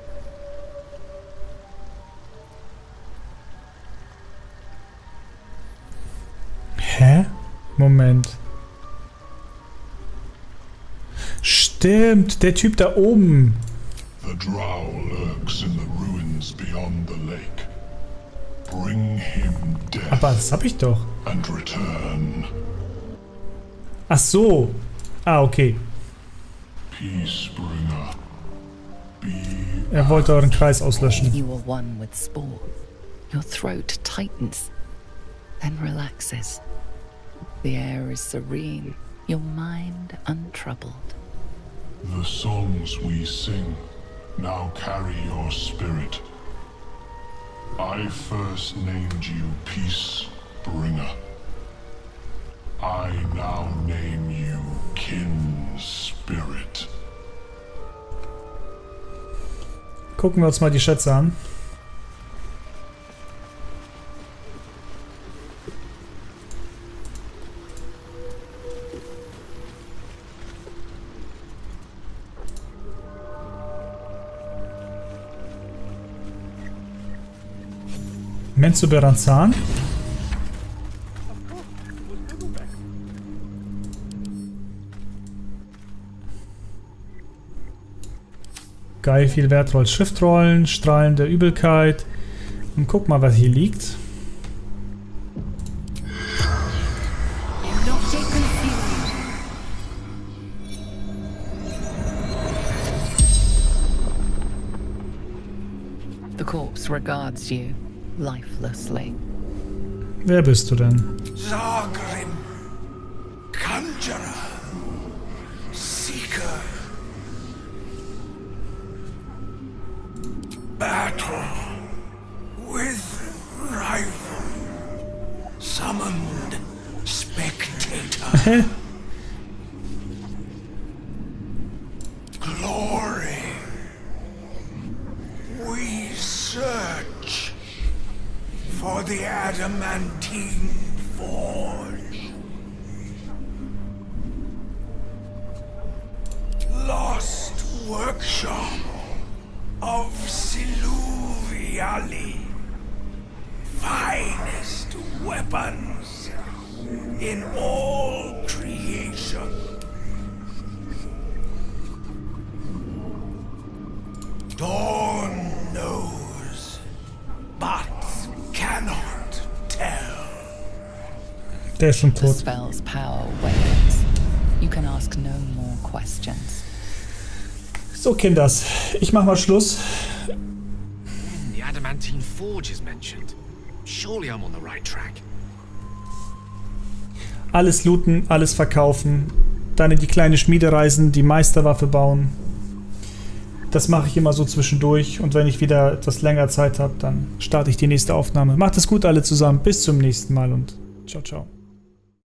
Hä? Moment. Stimmt, der Typ da oben. The drow lurks in the ruins beyond the lake. Bring him death. Aber das hab ich doch. And return. Ach so. Ah, okay. Peacebringer. Be Er wollte euren Kreis auslöschen. You are one with Spore. Your throat tightens, then relaxes. The air is serene, your mind untroubled. The songs we sing now carry your spirit. I first named you Peacebringer. I now name you Kinspirit. Gucken wir uns mal die Schätze an. Menzoberranzan. Geil, viel Wertholz. Schriftrollen, Strahlen der Übelkeit. Und guck mal, was hier liegt. The corpse regards you lifelessly. Wer bist du denn? Zagrim, Conjurer, Seeker, battle with rival, summoned spectator, glory, we search for the adamantine forge. Lost workshop of Siluviali. Finest weapons in all creation. Dawn knows, but cannot tell. Der ist schon The tot. spell's power wanes. You can ask no more questions. So, Kinders. Ich mach mal Schluss. The adamantine forge is mentioned. Surely I'm on the right track. Alles looten, alles verkaufen. Dann in die kleine Schmiede reisen, die Meisterwaffe bauen. Das mache ich immer so zwischendurch. Und wenn ich wieder etwas länger Zeit habe, dann starte ich die nächste Aufnahme. Macht es gut alle zusammen. Bis zum nächsten Mal und ciao, ciao.